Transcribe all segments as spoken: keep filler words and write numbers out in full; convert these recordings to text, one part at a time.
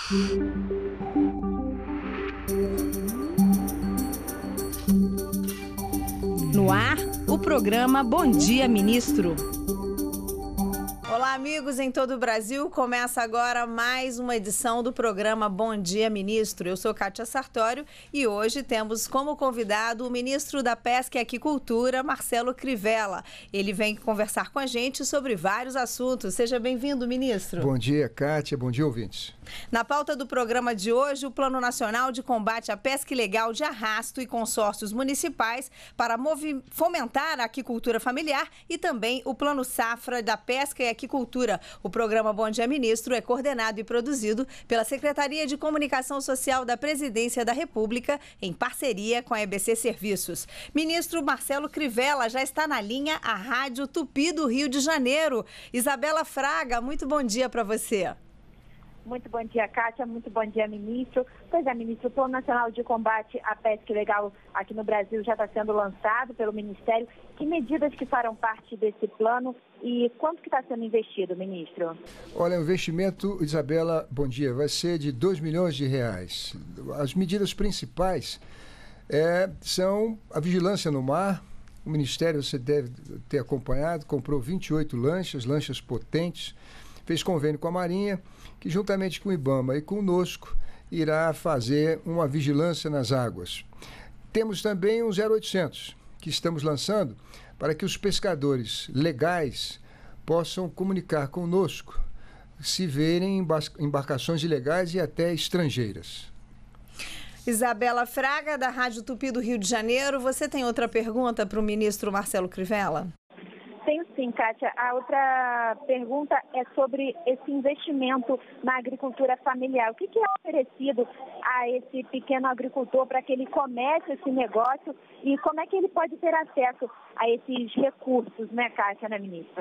No ar, o programa Bom Dia Ministro. Olá, amigos em todo o Brasil. Começa agora mais uma edição do programa Bom Dia Ministro. Eu sou Kátia Sartório e hoje temos como convidado o ministro da Pesca e Aquicultura, Marcelo Crivella. Ele vem conversar com a gente sobre vários assuntos. Seja bem-vindo, ministro. Bom dia, Kátia. Bom dia, ouvintes. Na pauta do programa de hoje, o Plano Nacional de Combate à Pesca Ilegal de Arrasto e consórcios municipais para fomentar a aquicultura familiar e também o Plano Safra da Pesca e Aquicultura. O programa Bom Dia Ministro é coordenado e produzido pela Secretaria de Comunicação Social da Presidência da República, em parceria com a E B C Serviços. Ministro Marcelo Crivella já está na linha, a Rádio Tupi do Rio de Janeiro. Isabela Fraga, muito bom dia para você. Muito bom dia, Kátia. Muito bom dia, ministro. Pois é, ministro, o Plano Nacional de Combate à Pesca Ilegal aqui no Brasil já está sendo lançado pelo Ministério. Que medidas que farão parte desse plano e quanto que está sendo investido, ministro? Olha, o investimento, Isabela, bom dia, vai ser de dois milhões de reais. As medidas principais é, são a vigilância no mar. O Ministério, você deve ter acompanhado, comprou vinte e oito lanchas, lanchas potentes, fez convênio com a Marinha, que juntamente com o IBAMA e conosco irá fazer uma vigilância nas águas. Temos também um zero oitocentos, que estamos lançando para que os pescadores legais possam comunicar conosco se verem embarcações ilegais e até estrangeiras. Isabela Fraga, da Rádio Tupi do Rio de Janeiro. Você tem outra pergunta para o ministro Marcelo Crivella? Tenho sim, Kátia. A outra pergunta é sobre esse investimento na agricultura familiar. O que é oferecido a esse pequeno agricultor para que ele comece esse negócio e como é que ele pode ter acesso a esses recursos, né, Kátia, né, ministra?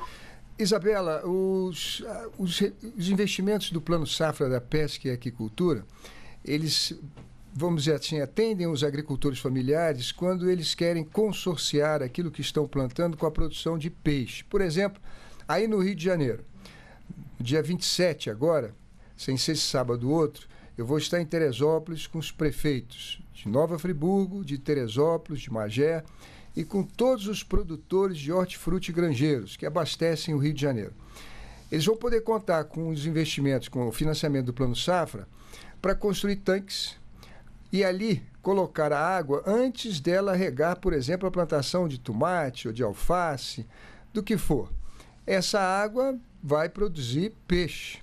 Isabela, os, os, os investimentos do Plano Safra da Pesca e Aquicultura, eles, vamos dizer assim, atendem os agricultores familiares quando eles querem consorciar aquilo que estão plantando com a produção de peixe. Por exemplo, aí no Rio de Janeiro, dia vinte e sete agora, sem ser sábado outro, eu vou estar em Teresópolis com os prefeitos de Nova Friburgo, de Teresópolis, de Magé e com todos os produtores de hortifruti e granjeiros que abastecem o Rio de Janeiro. Eles vão poder contar com os investimentos, com o financiamento do Plano Safra, para construir tanques e ali colocar a água antes dela regar, por exemplo, a plantação de tomate ou de alface, do que for. Essa água vai produzir peixe.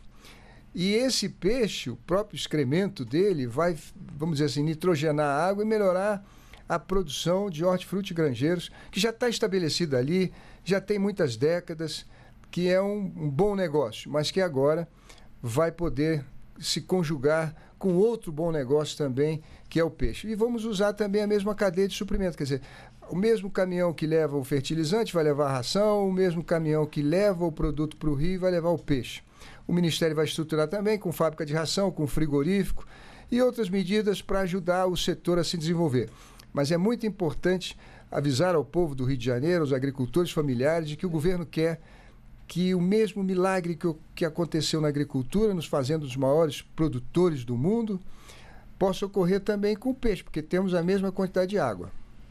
E esse peixe, o próprio excremento dele, vai, vamos dizer assim, nitrogenar a água e melhorar a produção de hortifruti granjeiros, que já está estabelecida ali, já tem muitas décadas, que é um, um bom negócio, mas que agora vai poder se conjugar com outro bom negócio também, que é o peixe. E vamos usar também a mesma cadeia de suprimento, quer dizer, o mesmo caminhão que leva o fertilizante vai levar a ração, o mesmo caminhão que leva o produto para o rio vai levar o peixe. O Ministério vai estruturar também com fábrica de ração, com frigorífico e outras medidas para ajudar o setor a se desenvolver. Mas é muito importante avisar ao povo do Rio de Janeiro, aos agricultores familiares, de que o governo quer que o mesmo milagre que, que aconteceu na agricultura, nos fazendo os maiores produtores do mundo, possa ocorrer também com o peixe, porque temos a mesma quantidade de água.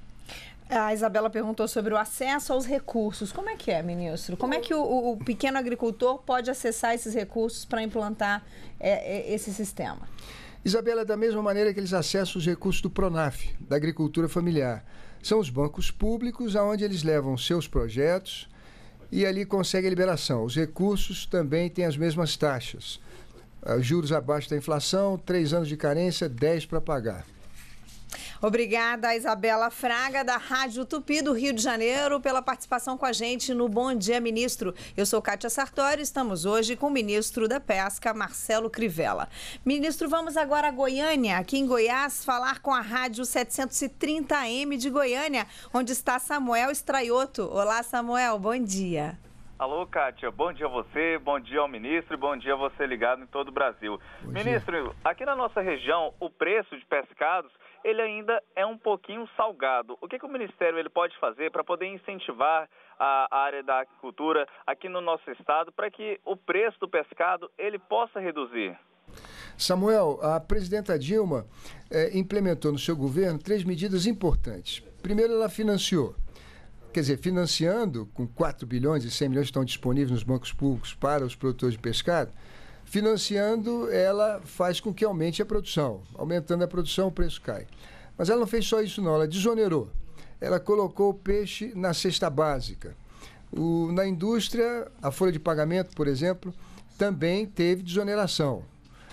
A Isabela perguntou sobre o acesso aos recursos. Como é que é, ministro? Como é que o, o pequeno agricultor pode acessar esses recursos para implantar é, é, esse sistema? Isabela, da mesma maneira que eles acessam os recursos do Pronaf, da agricultura familiar. São os bancos públicos onde eles levam seus projetos e ali consegue a liberação. Os recursos também têm as mesmas taxas. Os juros abaixo da inflação, três anos de carência, dez para pagar. Obrigada a Isabela Fraga, da Rádio Tupi do Rio de Janeiro, pela participação com a gente no Bom Dia Ministro. Eu sou Kátia Sartório, estamos hoje com o ministro da Pesca, Marcelo Crivella. Ministro, vamos agora a Goiânia, aqui em Goiás, falar com a Rádio setecentos e trinta A M de Goiânia, onde está Samuel Straioto. Olá, Samuel, bom dia. Alô, Kátia, bom dia a você, bom dia ao ministro e bom dia a você ligado em todo o Brasil. Bom ministro, dia. Aqui na nossa região, o preço de pescados, ele ainda é um pouquinho salgado. O que, que o Ministério ele pode fazer para poder incentivar a, a área da agricultura aqui no nosso estado para que o preço do pescado ele possa reduzir? Samuel, a presidenta Dilma eh, implementou no seu governo três medidas importantes. Primeiro, ela financiou, quer dizer, financiando, com quatro bilhões e cem milhões que estão disponíveis nos bancos públicos para os produtores de pescado, financiando, ela faz com que aumente a produção. Aumentando a produção, o preço cai. Mas ela não fez só isso não, ela desonerou. Ela colocou o peixe na cesta básica. O, na indústria, a folha de pagamento, por exemplo, também teve desoneração.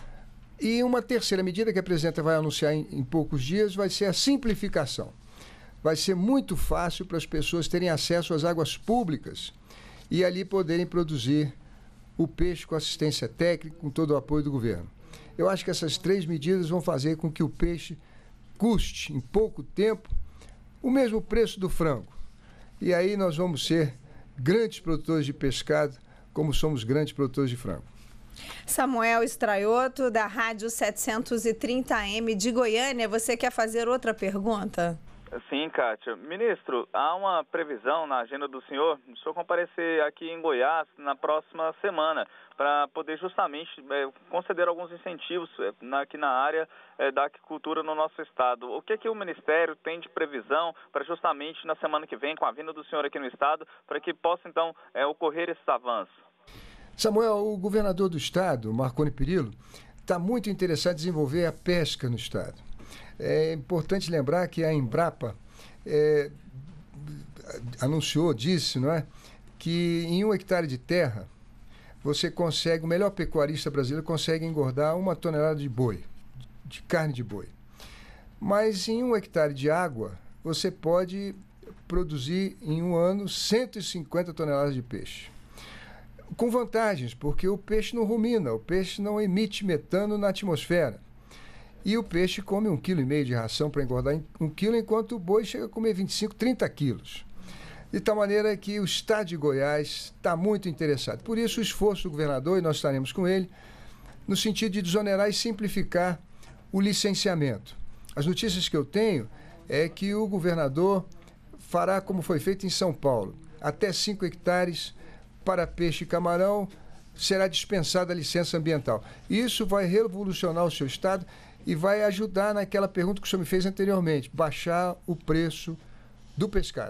E uma terceira medida que a presidenta vai anunciar em, em poucos dias vai ser a simplificação. Vai ser muito fácil para as pessoas terem acesso às águas públicas e ali poderem produzir o peixe com assistência técnica, com todo o apoio do governo. Eu acho que essas três medidas vão fazer com que o peixe custe, em pouco tempo, o mesmo preço do frango. E aí nós vamos ser grandes produtores de pescado, como somos grandes produtores de frango. Samuel Straioto, da Rádio setecentos e trinta A M de Goiânia, você quer fazer outra pergunta? Sim, Kátia. Ministro, há uma previsão na agenda do senhor, o senhor comparecer aqui em Goiás na próxima semana, para poder justamente é, conceder alguns incentivos é, na, aqui na área é, da aquicultura no nosso estado. O que, que o Ministério tem de previsão para justamente na semana que vem, com a vinda do senhor aqui no estado, para que possa então é, ocorrer esses avanços? Samuel, o governador do estado, Marconi Perillo, está muito interessado em desenvolver a pesca no estado. É importante lembrar que a Embrapa é, anunciou, disse, não é, que em um hectare de terra você consegue, o melhor pecuarista brasileiro consegue engordar uma tonelada de boi, de carne de boi. Mas em um hectare de água você pode produzir em um ano cento e cinquenta toneladas de peixe. Com vantagens, porque o peixe não rumina, o peixe não emite metano na atmosfera. E o peixe come um quilo e meio de ração para engordar um quilo, enquanto o boi chega a comer vinte e cinco, trinta quilos. De tal maneira que o estado de Goiás está muito interessado. Por isso o esforço do governador, e nós estaremos com ele, no sentido de desonerar e simplificar o licenciamento. As notícias que eu tenho é que o governador fará como foi feito em São Paulo, até cinco hectares para peixe e camarão, será dispensada a licença ambiental. Isso vai revolucionar o seu estado e vai ajudar naquela pergunta que o senhor me fez anteriormente, baixar o preço do pescado.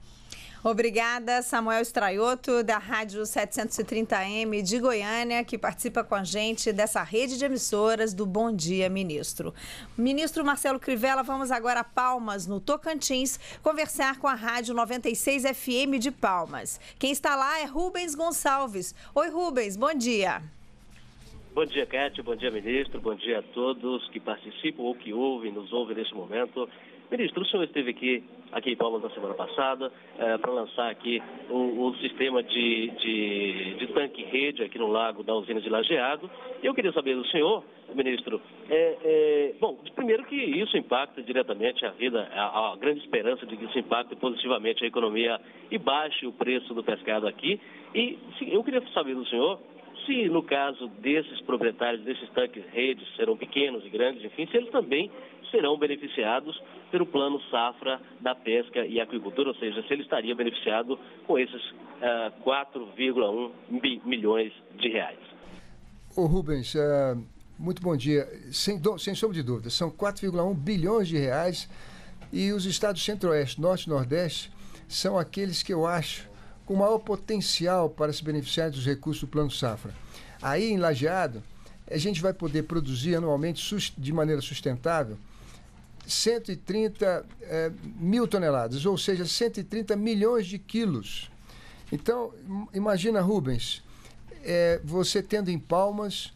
Obrigada, Samuel Straioto, da Rádio setecentos e trinta A M de Goiânia, que participa com a gente dessa rede de emissoras do Bom Dia, Ministro. Ministro Marcelo Crivella, vamos agora a Palmas, no Tocantins, conversar com a Rádio noventa e seis F M de Palmas. Quem está lá é Rubens Gonçalves. Oi, Rubens, bom dia. Bom dia, Kátia, bom dia, ministro, bom dia a todos que participam ou que ouvem, nos ouvem neste momento. Ministro, o senhor esteve aqui, aqui em Palmas na semana passada é, para lançar aqui um, um sistema de, de, de tanque-rede aqui no lago da usina de Lajeado. E eu queria saber do senhor, ministro, é, é, bom, primeiro que isso impacta diretamente a vida, a, a grande esperança de que isso impacte positivamente a economia e baixe o preço do pescado aqui. E se, eu queria saber do senhor se, no caso desses proprietários desses tanques-redes, serão pequenos e grandes, enfim, se eles também serão beneficiados pelo plano safra da pesca e aquicultura, ou seja, se ele estaria beneficiado com esses uh, quatro vírgula um milhões de reais. Ô Rubens, uh, muito bom dia. Sem, do, sem sombra de dúvida, são quatro vírgula um bilhões de reais e os estados centro-oeste, norte e nordeste são aqueles que eu acho com maior potencial para se beneficiar dos recursos do plano safra. Aí em Lajeado, a gente vai poder produzir anualmente de maneira sustentável cento e trinta eh, mil toneladas, ou seja, cento e trinta milhões de quilos. Então, imagina, Rubens, eh, você tendo em Palmas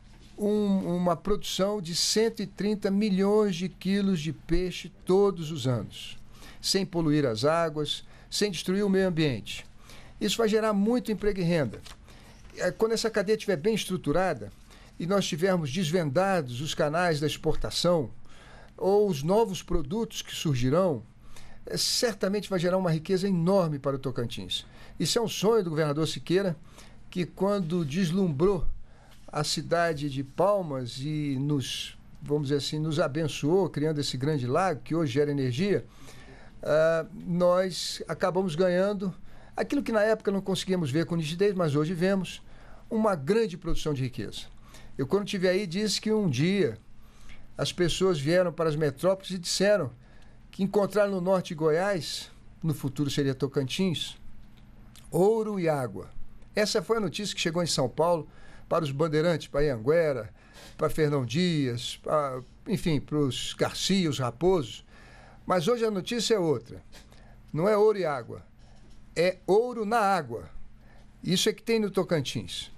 um, uma produção de cento e trinta milhões de quilos de peixe todos os anos, sem poluir as águas, sem destruir o meio ambiente. Isso vai gerar muito emprego e renda. Quando essa cadeia estiver bem estruturada e nós tivermos desvendados os canais da exportação, ou os novos produtos que surgirão, certamente vai gerar uma riqueza enorme para o Tocantins. Isso é um sonho do governador Siqueira, que quando deslumbrou a cidade de Palmas e nos, vamos dizer assim, nos abençoou, criando esse grande lago que hoje gera energia, uh, nós acabamos ganhando aquilo que na época não conseguíamos ver com nitidez, mas hoje vemos, uma grande produção de riqueza. Eu, quando estive aí, disse que um dia as pessoas vieram para as metrópoles e disseram que encontraram no norte de Goiás, no futuro seria Tocantins, ouro e água. Essa foi a notícia que chegou em São Paulo para os bandeirantes, para Anhanguera, para Fernão Dias, para, enfim, para os Garcia, os Raposos. Mas hoje a notícia é outra. Não é ouro e água, é ouro na água. Isso é que tem no Tocantins.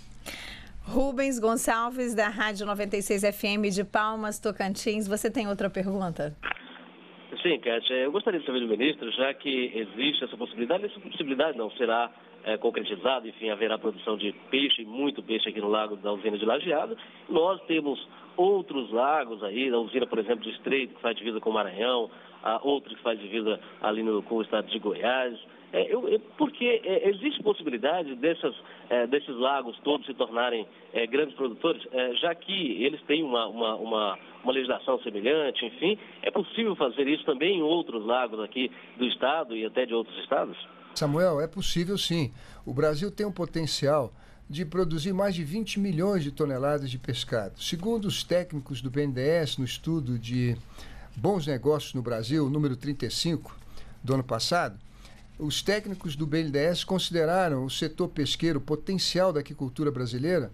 Rubens Gonçalves, da Rádio noventa e seis F M de Palmas, Tocantins. Você tem outra pergunta? Sim, Kátia, eu gostaria de saber do ministro, já que existe essa possibilidade, essa possibilidade não será é, concretizada, enfim, haverá produção de peixe, muito peixe aqui no lago da usina de Lajeado. Nós temos outros lagos aí, a usina, por exemplo, de Estreito, que faz divisa com o Maranhão, a outra que faz divisa ali no, com o estado de Goiás. É, eu, eu, porque é, existe possibilidade dessas, é, desses lagos todos se tornarem é, grandes produtores, é, já que eles têm uma, uma, uma, uma legislação semelhante, enfim, é possível fazer isso também em outros lagos aqui do estado e até de outros estados? Samuel, é possível sim. O Brasil tem um potencial de produzir mais de vinte milhões de toneladas de pescado. Segundo os técnicos do B N D E S, no estudo de Bons Negócios no Brasil, número trinta e cinco do ano passado, os técnicos do B N D E S consideraram o setor pesqueiro potencial da aquicultura brasileira,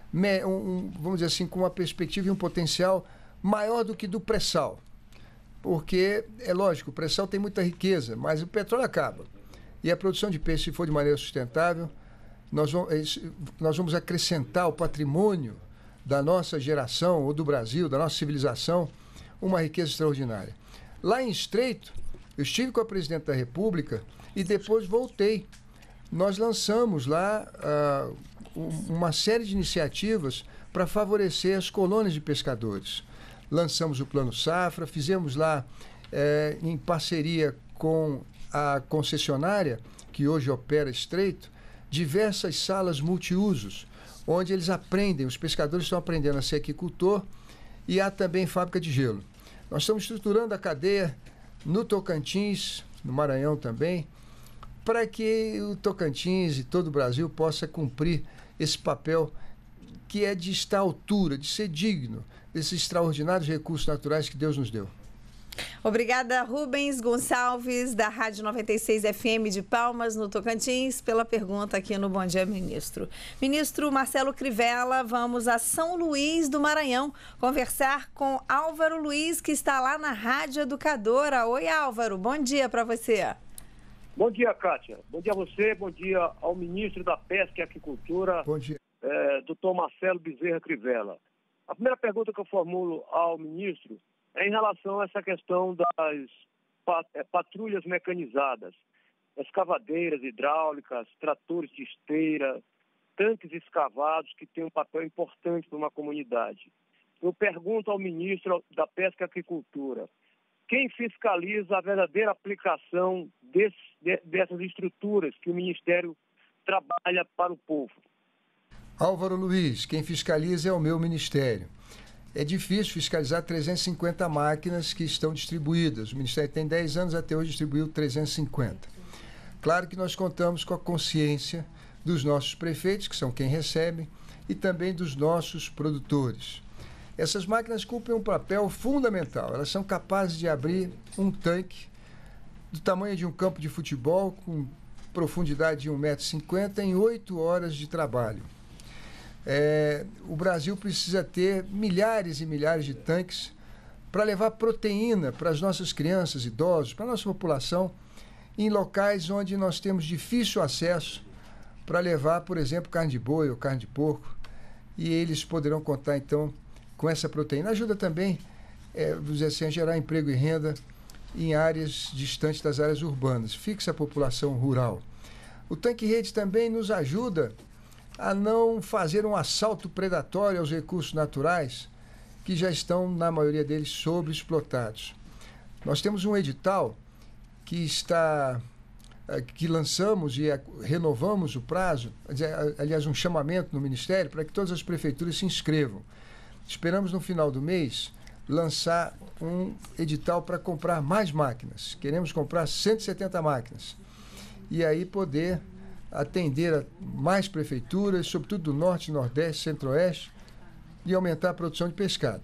um, vamos dizer assim, com uma perspectiva e um potencial maior do que do pré-sal. Porque, é lógico, o pré-sal tem muita riqueza, mas o petróleo acaba. E a produção de peixe, se for de maneira sustentável, nós vamos, nós vamos acrescentar ao patrimônio da nossa geração, ou do Brasil, da nossa civilização, uma riqueza extraordinária. Lá em Estreito, eu estive com a presidente da República e depois voltei. Nós lançamos lá uh, uma série de iniciativas para favorecer as colônias de pescadores. Lançamos o Plano Safra, fizemos lá, eh, em parceria com a concessionária, que hoje opera Estreito, diversas salas multiusos, onde eles aprendem, os pescadores estão aprendendo a ser aquicultor, e há também fábrica de gelo. Nós estamos estruturando a cadeia no Tocantins, no Maranhão também, para que o Tocantins e todo o Brasil possa cumprir esse papel que é de estar à altura, de ser digno desses extraordinários recursos naturais que Deus nos deu. Obrigada, Rubens Gonçalves, da Rádio noventa e seis F M de Palmas, no Tocantins, pela pergunta aqui no Bom Dia, Ministro. Ministro Marcelo Crivella, vamos a São Luís do Maranhão conversar com Álvaro Luiz, que está lá na Rádio Educadora. Oi, Álvaro, bom dia para você. Bom dia, Kátia. Bom dia a você, bom dia ao ministro da Pesca e Aquicultura, bom dia. É, doutor Marcelo Bezerra Crivella. A primeira pergunta que eu formulo ao ministro é em relação a essa questão das patrulhas mecanizadas, escavadeiras hidráulicas, tratores de esteira, tanques escavados que têm um papel importante para uma comunidade. Eu pergunto ao ministro da Pesca e Aquicultura, quem fiscaliza a verdadeira aplicação desse, de, dessas estruturas que o Ministério trabalha para o povo? Álvaro Luiz, quem fiscaliza é o meu Ministério. É difícil fiscalizar trezentas e cinquenta máquinas que estão distribuídas. O Ministério tem dez anos, até hoje distribuiu trezentas e cinquenta. Claro que nós contamos com a consciência dos nossos prefeitos, que são quem recebe, e também dos nossos produtores. Essas máquinas cumprem um papel fundamental. Elas são capazes de abrir um tanque do tamanho de um campo de futebol, com profundidade de um metro e cinquenta, em oito horas de trabalho. É, o Brasil precisa ter milhares e milhares de tanques para levar proteína para as nossas crianças, idosos, para a nossa população, em locais onde nós temos difícil acesso para levar, por exemplo, carne de boi ou carne de porco, e eles poderão contar, então, com essa proteína. Ajuda também, é, vamos dizer assim, a gerar emprego e renda em áreas distantes das áreas urbanas, fixa a população rural. O tanque-rede também nos ajuda a não fazer um assalto predatório aos recursos naturais, que já estão, na maioria deles, sobreexplotados. Nós temos um edital que está, que lançamos e renovamos o prazo, aliás, um chamamento no Ministério para que todas as prefeituras se inscrevam. Esperamos, no final do mês, lançar um edital para comprar mais máquinas. Queremos comprar cento e setenta máquinas. E aí poder atender a mais prefeituras, sobretudo do Norte, Nordeste, Centro-Oeste, e aumentar a produção de pescado.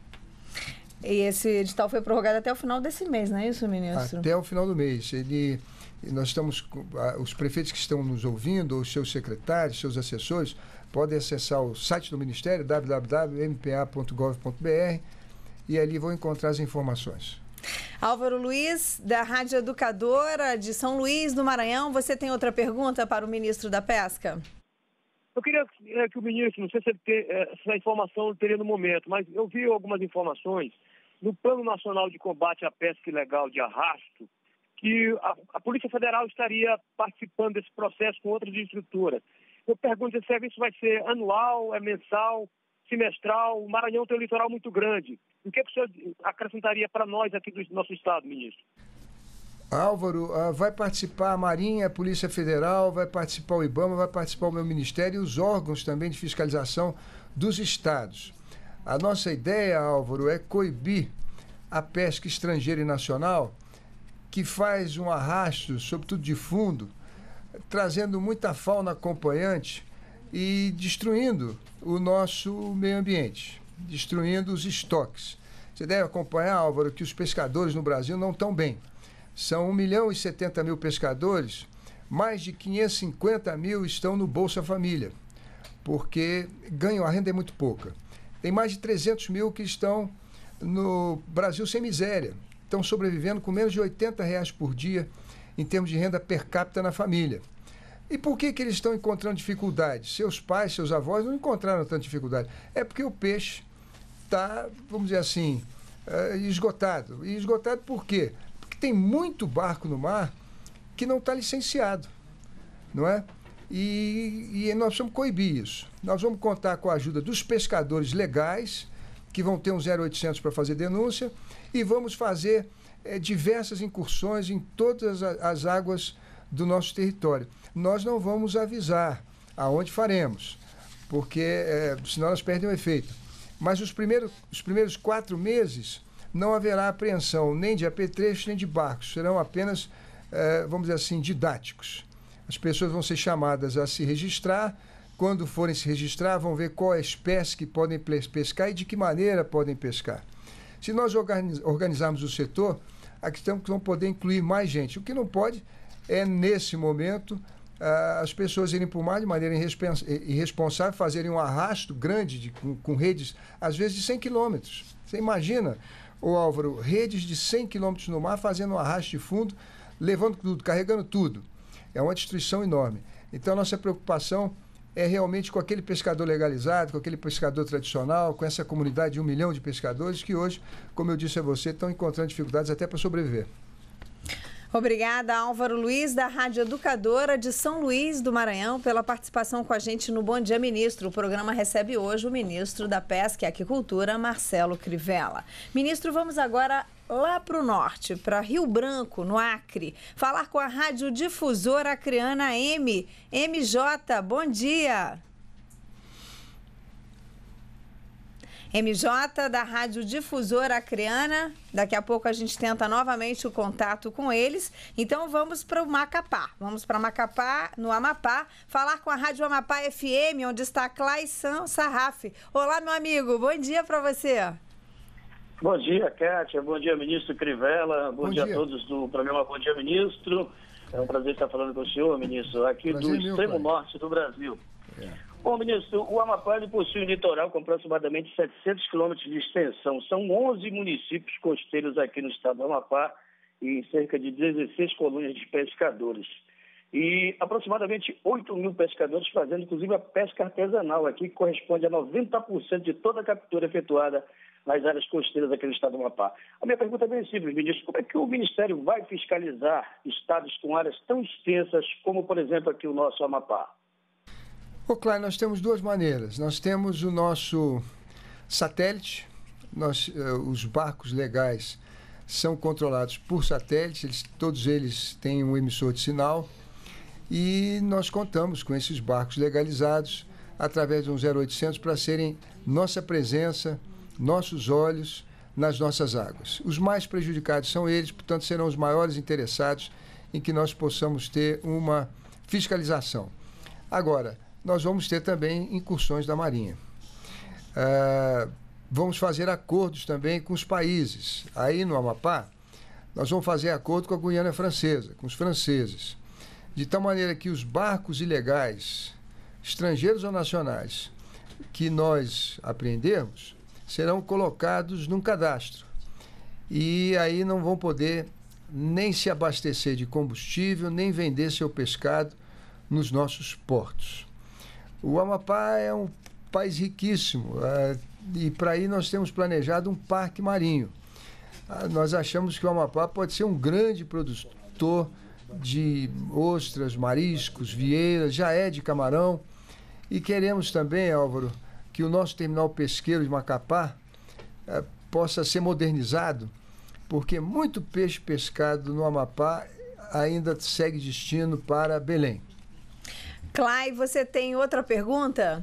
E esse edital foi prorrogado até o final desse mês, não é isso, ministro? Até o final do mês. Ele, nós estamos, os prefeitos que estão nos ouvindo, ou os seus secretários, seus assessores, podem acessar o site do Ministério, w w w ponto m p a ponto gov ponto b r, e ali vão encontrar as informações. Álvaro Luiz, da Rádio Educadora de São Luís do Maranhão, você tem outra pergunta para o ministro da Pesca? Eu queria é, que o ministro, não sei se ele tem essa informação teria no momento, mas eu vi algumas informações no Plano Nacional de Combate à Pesca Ilegal de Arrasto, que a, a Polícia Federal estaria participando desse processo com outras estruturas. Eu pergunto se isso vai ser anual, é mensal, semestral. O Maranhão tem um litoral muito grande. O que, é que o senhor acrescentaria para nós aqui do nosso estado, ministro? Álvaro, uh, vai participar a Marinha, a Polícia Federal, vai participar o IBAMA, vai participar o meu Ministério e os órgãos também de fiscalização dos estados. A nossa ideia, Álvaro, é coibir a pesca estrangeira e nacional, que faz um arrasto, sobretudo de fundo, trazendo muita fauna acompanhante e destruindo o nosso meio ambiente, destruindo os estoques. Você deve acompanhar, Álvaro, que os pescadores no Brasil não estão bem. São um milhão e setenta mil pescadores, mais de quinhentos e cinquenta mil estão no Bolsa Família, porque ganham a renda é muito pouca. Tem mais de trezentos mil que estão no Brasil sem miséria, estão sobrevivendo com menos de oitenta reais por dia em termos de renda per capita na família. E por que que eles estão encontrando dificuldade? Seus pais, seus avós não encontraram tanta dificuldade. É porque o peixe está, vamos dizer assim, uh, esgotado. E esgotado por quê? Porque tem muito barco no mar que não está licenciado, não é? E, e nós vamos coibir isso. Nós vamos contar com a ajuda dos pescadores legais, que vão ter um zero oitocentos para fazer denúncia, e vamos fazer é, diversas incursões em todas as águas do nosso território. Nós não vamos avisar aonde faremos, porque é, senão nós perdemos o efeito. Mas os primeiros, os primeiros quatro meses não haverá apreensão nem de apetrechos nem de barcos, serão apenas, é, vamos dizer assim, didáticos. As pessoas vão ser chamadas a se registrar. Quando forem se registrar, vão ver qual é a espécie que podem pescar e de que maneira podem pescar. Se nós organizarmos o setor, acreditamos que vão poder incluir mais gente. O que não pode é, nesse momento, as pessoas irem para o mar de maneira irresponsável, fazerem um arrasto grande de, com, com redes, às vezes de cem quilômetros. Você imagina, ô Álvaro, redes de cem quilômetros no mar fazendo um arrasto de fundo, levando tudo, carregando tudo. É uma destruição enorme. Então, a nossa preocupação é realmente com aquele pescador legalizado, com aquele pescador tradicional, com essa comunidade de um milhão de pescadores que hoje, como eu disse a você, estão encontrando dificuldades até para sobreviver. Obrigada, Álvaro Luiz, da Rádio Educadora de São Luís do Maranhão, pela participação com a gente no Bom Dia Ministro. O programa recebe hoje o ministro da Pesca e Aquicultura, Marcelo Crivella. Ministro, vamos agora lá para o norte, para Rio Branco, no Acre, falar com a Rádio Difusora Acreana M. M J, bom dia. M J, da Rádio Difusora Acreana. Daqui a pouco a gente tenta novamente o contato com eles. Então vamos para o Macapá. Vamos para Macapá, no Amapá, falar com a Rádio Amapá F M, onde está Clayson Sarraf. Olá, meu amigo, bom dia para você. Bom dia, Kátia. Bom dia, ministro Crivella. Bom, Bom dia, dia a todos do programa Bom Dia, Ministro. É um prazer estar falando com o senhor, ministro, aqui prazer do meu, extremo pai. norte do Brasil. É. Bom, ministro, o Amapá ele possui um litoral com aproximadamente setecentos quilômetros de extensão. São onze municípios costeiros aqui no estado do Amapá e cerca de dezesseis colônias de pescadores. E aproximadamente oito mil pescadores fazendo, inclusive, a pesca artesanal aqui, que corresponde a noventa por cento de toda a captura efetuada nas áreas costeiras aqui no estado do Amapá. A minha pergunta é bem simples, ministro. Como é que o Ministério vai fiscalizar estados com áreas tão extensas como, por exemplo, aqui o nosso Amapá? Ô, Claro, nós temos duas maneiras. Nós temos o nosso satélite. Nós, eh, os barcos legais são controlados por satélite. Eles, todos eles têm um emissor de sinal. E nós contamos com esses barcos legalizados através de um zero oitocentos para serem nossa presença, nossos olhos nas nossas águas. Os mais prejudicados são eles, portanto, serão os maiores interessados em que nós possamos ter uma fiscalização. Agora, nós vamos ter também incursões da Marinha. ah, vamos fazer acordos também com os países. Aí no Amapá, nós vamos fazer acordo com a Guiana Francesa, com os franceses, de tal maneira que os barcos ilegais, estrangeiros ou nacionais, que nós apreendermos, serão colocados num cadastro. E aí não vão poder nem se abastecer de combustível, nem vender seu pescado nos nossos portos. O Amapá é um país riquíssimo, uh, e para aí nós temos planejado um parque marinho. Uh, nós achamos que o Amapá pode ser um grande produtor de ostras, mariscos, vieiras, já é de camarão. E queremos também, Álvaro, que o nosso terminal pesqueiro de Macapá uh, possa ser modernizado, porque muito peixe pescado no Amapá ainda segue destino para Belém. Clay, você tem outra pergunta?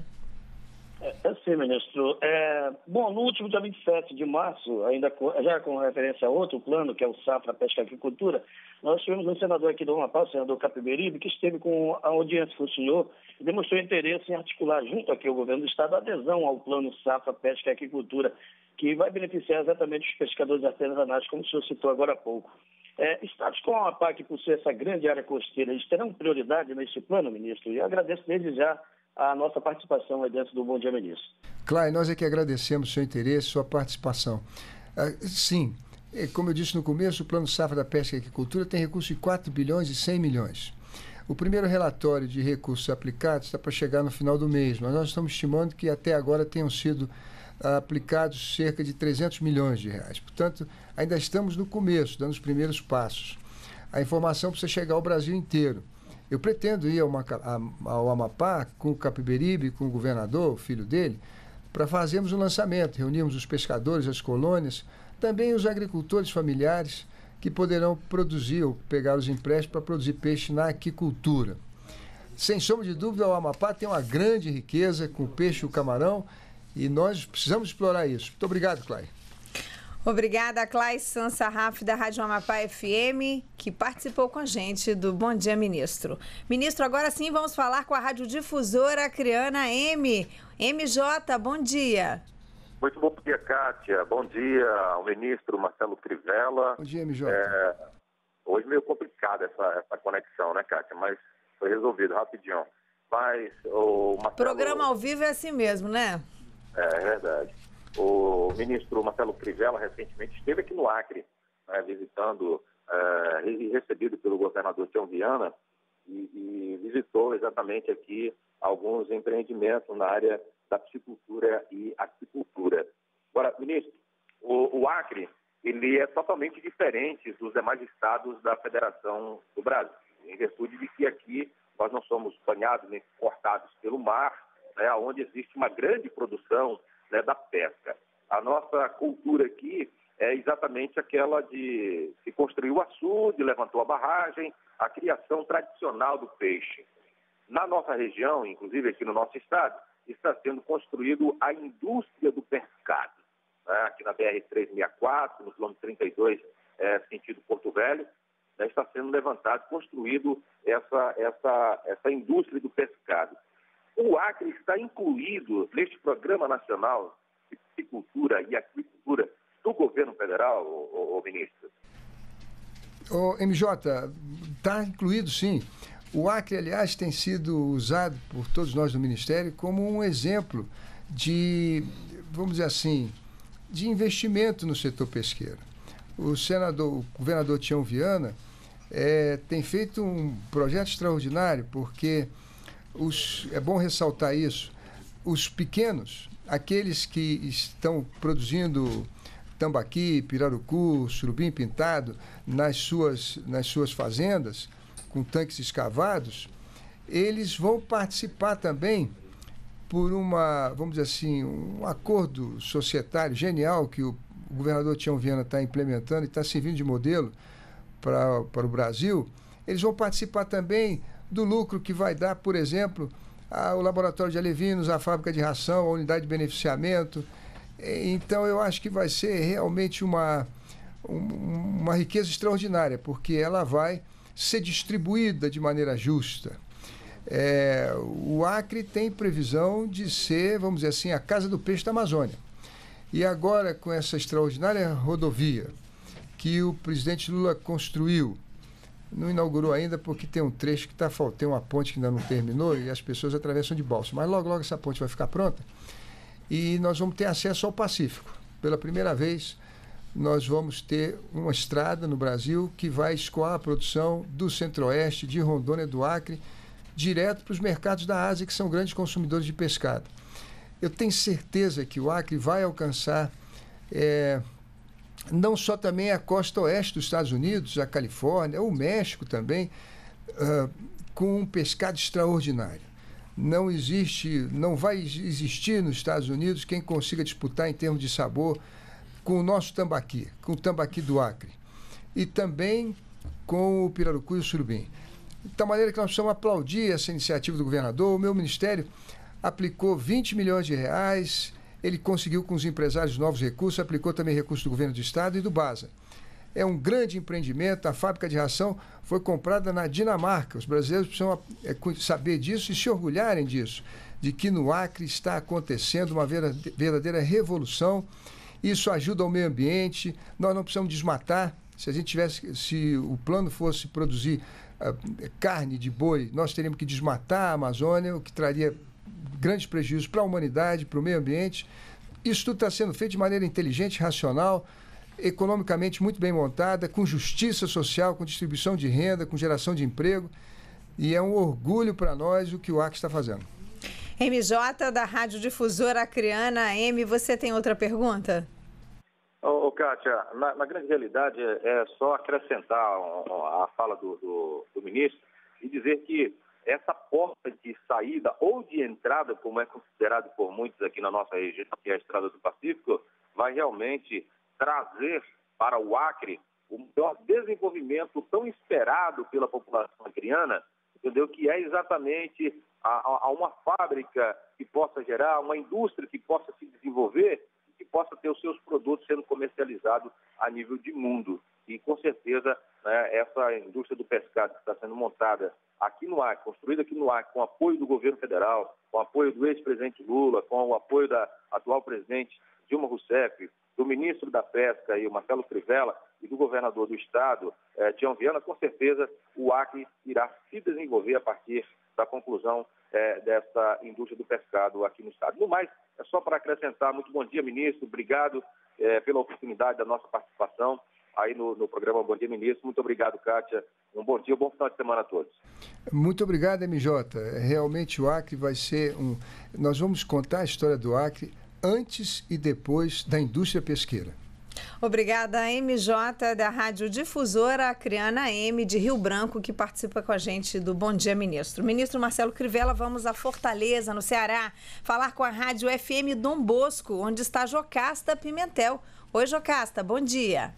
É, é sim, ministro. É, bom, no último dia vinte e sete de março, ainda com, já com referência a outro plano, que é o Safra, Pesca e Agricultura, nós tivemos um senador aqui do Amapá, o senador Capiberibe, que esteve com a audiência com o senhor e demonstrou interesse em articular junto aqui ao governo do estado a adesão ao plano Safra, Pesca e Agricultura, que vai beneficiar exatamente os pescadores artesanais, como o senhor citou agora há pouco. É, estados como o Amapá, que possui essa grande área costeira, eles terão prioridade nesse plano, ministro? E eu agradeço desde já a nossa participação aí dentro do Bom Dia, Ministro. Claro, nós é que agradecemos o seu interesse, sua participação. Ah, sim, como eu disse no começo, o Plano Safra da Pesca e Agricultura tem recursos de quatro bilhões e cem milhões. O primeiro relatório de recursos aplicados está para chegar no final do mês, mas nós estamos estimando que até agora tenham sido aplicados cerca de trezentos milhões de reais. Portanto, ainda estamos no começo, dando os primeiros passos. A informação precisa chegar ao Brasil inteiro. Eu pretendo ir ao, Maca, ao Amapá com o Capiberibe, com o governador, o filho dele, para fazermos o lançamento, reunirmos os pescadores, as colônias, também os agricultores familiares que poderão produzir ou pegar os empréstimos para produzir peixe na aquicultura. Sem sombra de dúvida, o Amapá tem uma grande riqueza com o peixe e o camarão, e nós precisamos explorar isso. Muito obrigado, Clay. Obrigada, Clay Sansarraf, da Rádio Amapá F M, que participou com a gente do Bom Dia, Ministro. Ministro, agora sim vamos falar com a radiodifusora acreana M. M J, bom dia. Muito bom dia, Kátia. Bom dia ao ministro Marcelo Crivella. Bom dia, M J. É, hoje meio complicada essa, essa conexão, né, Kátia? Mas foi resolvido rapidinho. Mas o Marcelo... Programa ao vivo é assim mesmo, né? É, é verdade. O ministro Marcelo Crivella recentemente esteve aqui no Acre, né, visitando é, e recebido pelo governador Tião Viana e, e visitou exatamente aqui alguns empreendimentos na área da piscicultura e aquicultura. Agora, ministro, o, o Acre ele é totalmente diferente dos demais estados da Federação do Brasil, em virtude de que aqui nós não somos banhados nem cortados pelo mar, né, onde existe uma grande produção, né, da pesca. A nossa cultura aqui é exatamente aquela de se construir o açude, levantou a barragem, a criação tradicional do peixe. Na nossa região, inclusive aqui no nosso estado, está sendo construído a indústria do pescado. Né? Aqui na B R trezentos e sessenta e quatro, no quilômetro trinta e dois, é, sentido Porto Velho, né, está sendo levantado, construído essa, essa, essa indústria do pescado. O Acre está incluído neste Programa Nacional de Piscicultura e Aquicultura do governo federal, ô, ô, ô ministro? O M J, está incluído sim. O Acre, aliás, tem sido usado por todos nós do Ministério como um exemplo de, vamos dizer assim, de investimento no setor pesqueiro. O senador, o governador Tião Viana é, tem feito um projeto extraordinário, porque os, é bom ressaltar isso, os pequenos, aqueles que estão produzindo tambaqui, pirarucu, surubim pintado nas suas, nas suas fazendas, com tanques escavados, eles vão participar também por uma, vamos dizer assim, um acordo societário genial que o governador Tião Viana está implementando e está servindo de modelo para, para o Brasil. Eles vão participar também do lucro que vai dar, por exemplo, ao laboratório de alevinos, à fábrica de ração, à unidade de beneficiamento. Então, eu acho que vai ser realmente uma, uma riqueza extraordinária, porque ela vai ser distribuída de maneira justa. É, o Acre tem previsão de ser, vamos dizer assim, a casa do peixe da Amazônia. E agora, com essa extraordinária rodovia que o presidente Lula construiu, não inaugurou ainda porque tem um trecho que está faltando, tem uma ponte que ainda não terminou e as pessoas atravessam de balsa. Mas logo, logo essa ponte vai ficar pronta e nós vamos ter acesso ao Pacífico. Pela primeira vez, nós vamos ter uma estrada no Brasil que vai escoar a produção do Centro-Oeste, de Rondônia, do Acre, direto para os mercados da Ásia, que são grandes consumidores de pescado. Eu tenho certeza que o Acre vai alcançar é, não só também a costa oeste dos Estados Unidos, a Califórnia, o México também, uh, com um pescado extraordinário. Não existe, não vai existir nos Estados Unidos quem consiga disputar em termos de sabor com o nosso tambaqui, com o tambaqui do Acre. E também com o pirarucu e o surubim. De tal maneira que nós precisamos aplaudir essa iniciativa do governador. O meu ministério aplicou vinte milhões de reais, ele conseguiu com os empresários novos recursos, aplicou também recursos do governo do estado e do BASA. É um grande empreendimento, a fábrica de ração foi comprada na Dinamarca. Os brasileiros precisam saber disso e se orgulharem disso, de que no Acre está acontecendo uma verdadeira revolução. Isso ajuda ao meio ambiente, nós não precisamos desmatar. Se a gente tivesse, se o plano fosse produzir uh, carne de boi, nós teríamos que desmatar a Amazônia, o que traria grandes prejuízos para a humanidade, para o meio ambiente. Isso tudo está sendo feito de maneira inteligente, racional, economicamente muito bem montada, com justiça social, com distribuição de renda, com geração de emprego. E é um orgulho para nós o que o Acre está fazendo. M J, da Rádio Difusora Acreana A M, você tem outra pergunta? Ô, ô Kátia, na, na grande realidade é só acrescentar a fala do, do, do ministro e dizer que essa porta de saída ou de entrada, como é considerado por muitos aqui na nossa região, que é a Estrada do Pacífico, vai realmente trazer para o Acre o maior desenvolvimento tão esperado pela população acreana, entendeu? Que é exatamente a, a, a uma fábrica que possa gerar, uma indústria que possa se desenvolver, que possa ter os seus produtos sendo comercializados a nível de mundo. E, com certeza, né, essa indústria do pescado que está sendo montada aqui no Acre, construída aqui no Acre, com o apoio do governo federal, com o apoio do ex-presidente Lula, com o apoio da atual presidente Dilma Rousseff, do ministro da Pesca, e o Marcelo Crivella, e do governador do estado, eh, Tião Viana, com certeza o Acre irá se desenvolver a partir da conclusão eh, dessa indústria do pescado aqui no estado. No mais, é só para acrescentar, muito bom dia, ministro, obrigado eh, pela oportunidade da nossa participação aí no, no programa Bom Dia, Ministro. Muito obrigado, Kátia. Um bom dia, um bom final de semana a todos. Muito obrigado, M J. Realmente o Acre vai ser um... Nós vamos contar a história do Acre antes e depois da indústria pesqueira. Obrigada, M J, da Rádio Difusora Acreana A M de Rio Branco, que participa com a gente do Bom Dia, Ministro. Ministro Marcelo Crivella, vamos a Fortaleza, no Ceará, falar com a Rádio F M Dom Bosco, onde está Jocasta Pimentel. Oi, Jocasta, bom dia.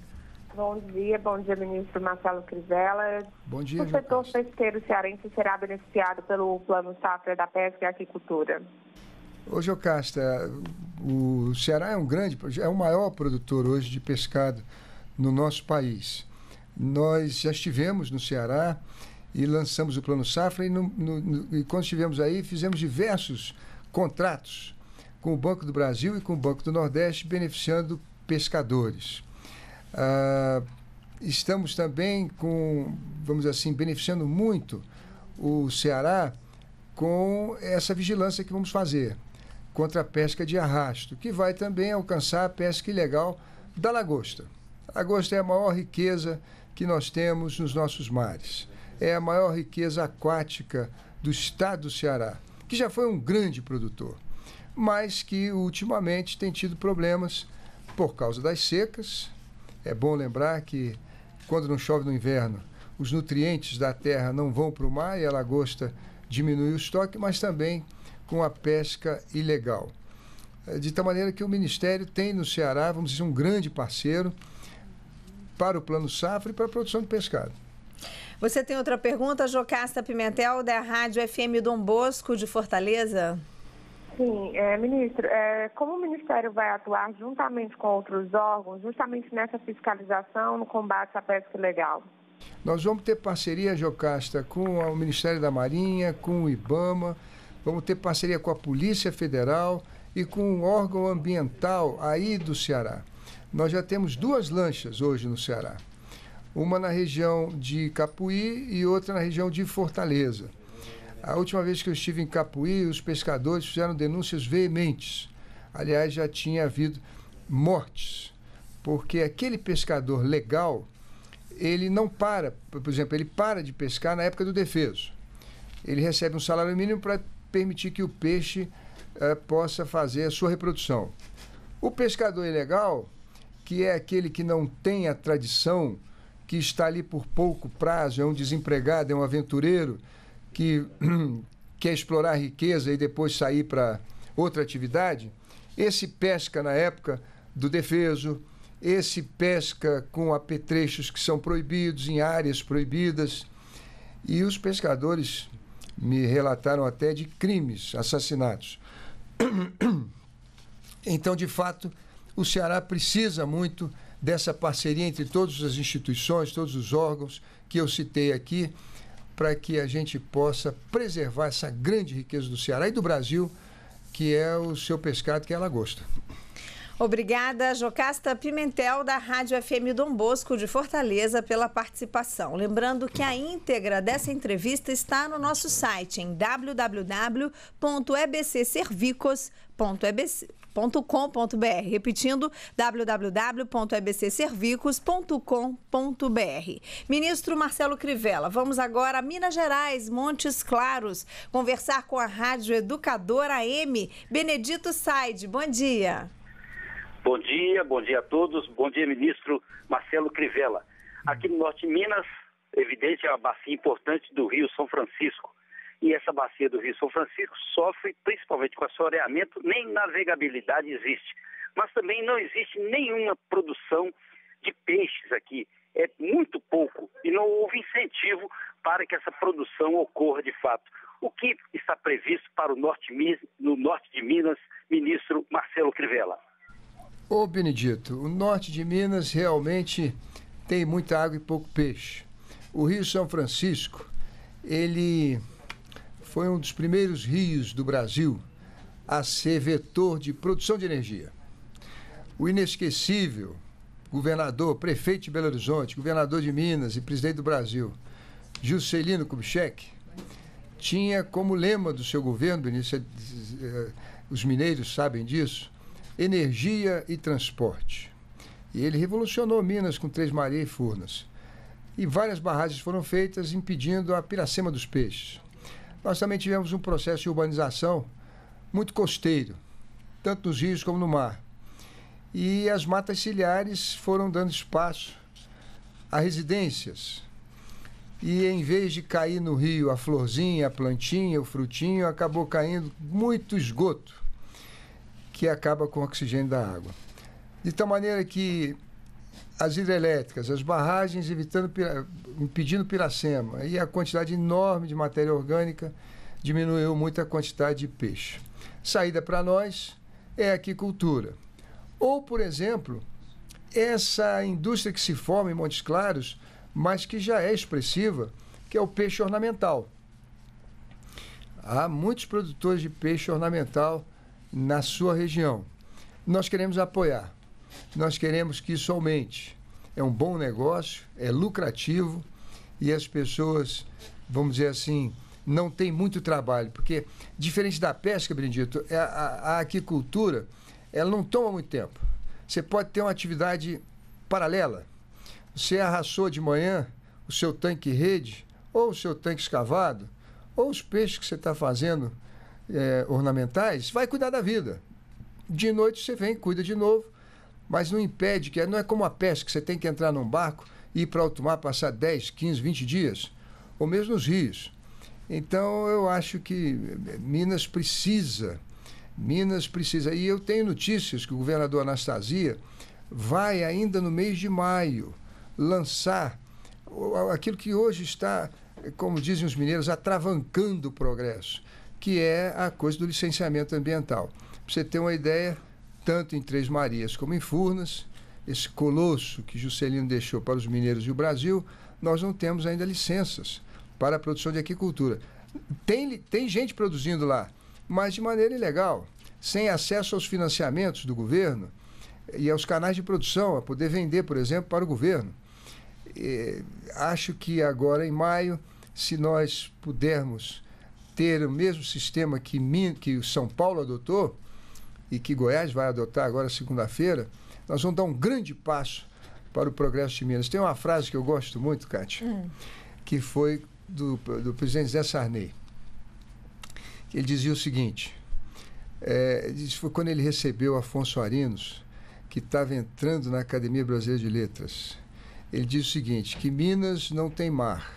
Bom dia, bom dia, ministro Marcelo Crivella. Bom dia, O setor pesqueiro cearense será beneficiado pelo Plano Safra da Pesca e Aquicultura. Ô, Jocasta, o Ceará é um grande, é o maior produtor hoje de pescado no nosso país. Nós já estivemos no Ceará e lançamos o Plano Safra e, no, no, e quando estivemos aí fizemos diversos contratos com o Banco do Brasil e com o Banco do Nordeste, beneficiando pescadores. Ah, estamos também com, vamos dizer assim, beneficiando muito o Ceará com essa vigilância que vamos fazer contra a pesca de arrasto, que vai também alcançar a pesca ilegal da lagosta. A lagosta é a maior riqueza que nós temos nos nossos mares. É a maior riqueza aquática do estado do Ceará, que já foi um grande produtor, mas que ultimamente tem tido problemas por causa das secas. É bom lembrar que quando não chove no inverno, os nutrientes da terra não vão para o mar e a lagosta diminui o estoque, mas também com a pesca ilegal. De tal maneira que o Ministério tem no Ceará, vamos dizer, um grande parceiro para o Plano Safra e para a produção de pescado. Você tem outra pergunta, Jocasta Pimentel, da Rádio F M Dom Bosco, de Fortaleza? Sim, é, ministro, é, como o Ministério vai atuar juntamente com outros órgãos, justamente nessa fiscalização no combate à pesca ilegal? Nós vamos ter parceria, Jocasta, com o Ministério da Marinha, com o IBAMA, vamos ter parceria com a Polícia Federal e com o órgão ambiental aí do Ceará. Nós já temos duas lanchas hoje no Ceará. Uma na região de Capuí e outra na região de Fortaleza. A última vez que eu estive em Capuí, os pescadores fizeram denúncias veementes. Aliás, já tinha havido mortes, porque aquele pescador legal, ele não para, por exemplo, ele para de pescar na época do defeso. Ele recebe um salário mínimo para permitir que o peixe eh, possa fazer a sua reprodução. O pescador ilegal, que é aquele que não tem a tradição, que está ali por pouco prazo, é um desempregado, é um aventureiro, que quer explorar a riqueza e depois sair para outra atividade, esse pesca na época do defeso, esse pesca com apetrechos que são proibidos, em áreas proibidas. E os pescadores me relataram até de crimes, assassinatos. Então, de fato, o Ceará precisa muito dessa parceria entre todas as instituições, todos os órgãos que eu citei aqui, para que a gente possa preservar essa grande riqueza do Ceará e do Brasil, que é o seu pescado, que é a lagosta. Obrigada, Jocasta Pimentel, da Rádio F M Dom Bosco de Fortaleza, pela participação. Lembrando que a íntegra dessa entrevista está no nosso site em w w w ponto e b c servicos ponto com ponto b r. Repetindo, w w w ponto e b c servicos ponto com ponto b r. Ministro Marcelo Crivella, vamos agora a Minas Gerais, Montes Claros, conversar com a Rádio Educadora A M, Benedito Said. Bom dia. Bom dia, bom dia a todos. Bom dia, ministro Marcelo Crivella. Aqui no norte de Minas, evidente, é uma bacia importante do Rio São Francisco. E essa bacia do Rio São Francisco sofre principalmente com assoreamento, nem navegabilidade existe. Mas também não existe nenhuma produção de peixes aqui. É muito pouco e não houve incentivo para que essa produção ocorra de fato. O que está previsto para o norte, no norte de Minas, ministro Marcelo Crivella? Ô Benedito, o norte de Minas realmente tem muita água e pouco peixe. O Rio São Francisco, ele foi um dos primeiros rios do Brasil a ser vetor de produção de energia. O inesquecível governador, prefeito de Belo Horizonte, governador de Minas e presidente do Brasil, Juscelino Kubitschek, tinha como lema do seu governo, Benedito, os mineiros sabem disso, energia e transporte. E ele revolucionou Minas com Três Marias e Furnas. E várias barragens foram feitas impedindo a piracema dos peixes. Nós também tivemos um processo de urbanização muito costeiro, tanto nos rios como no mar. E as matas ciliares foram dando espaço a residências. E em vez de cair no rio a florzinha, a plantinha, o frutinho, acabou caindo muito esgoto, que acaba com o oxigênio da água. De tal maneira que as hidrelétricas, as barragens evitando, impedindo piracema, e a quantidade enorme de matéria orgânica diminuiu muito a quantidade de peixe. Saída para nós é a aquicultura. Ou, por exemplo, essa indústria que se forma em Montes Claros, mas que já é expressiva, que é o peixe ornamental. Há muitos produtores de peixe ornamental na sua região. Nós queremos apoiar. Nós queremos que isso aumente. É um bom negócio, é lucrativo e as pessoas, vamos dizer assim, não têm muito trabalho. Porque, diferente da pesca, Benedito, a, a, a aquicultura, ela não toma muito tempo. Você pode ter uma atividade paralela. Você arraçou de manhã o seu tanque rede, ou o seu tanque escavado, ou os peixes que você está fazendo é, ornamentais, vai cuidar da vida. De noite você vem, cuida de novo, mas não impede, que não é como a pesca, que você tem que entrar num barco e ir para alto mar, passar dez, quinze, vinte dias, ou mesmo nos rios. Então eu acho que Minas precisa, Minas precisa, e eu tenho notícias que o governador Anastasia vai ainda no mês de maio lançar aquilo que hoje está, como dizem os mineiros, atravancando o progresso, que é a coisa do licenciamento ambiental. Para você ter uma ideia, tanto em Três Marias como em Furnas, esse colosso que Juscelino deixou para os mineiros e o Brasil, nós não temos ainda licenças para a produção de aquicultura. Tem, tem gente produzindo lá, mas de maneira ilegal, sem acesso aos financiamentos do governo e aos canais de produção, a poder vender, por exemplo, para o governo. E acho que agora, em maio, se nós pudermos ter o mesmo sistema que, que São Paulo adotou e que Goiás vai adotar agora segunda-feira, nós vamos dar um grande passo para o progresso de Minas. Tem uma frase que eu gosto muito, Cátia, hum. que foi do, do presidente Zé Sarney. Ele dizia o seguinte, é, foi quando ele recebeu Afonso Arinos, que estava entrando na Academia Brasileira de Letras. Ele disse o seguinte, que Minas não tem mar,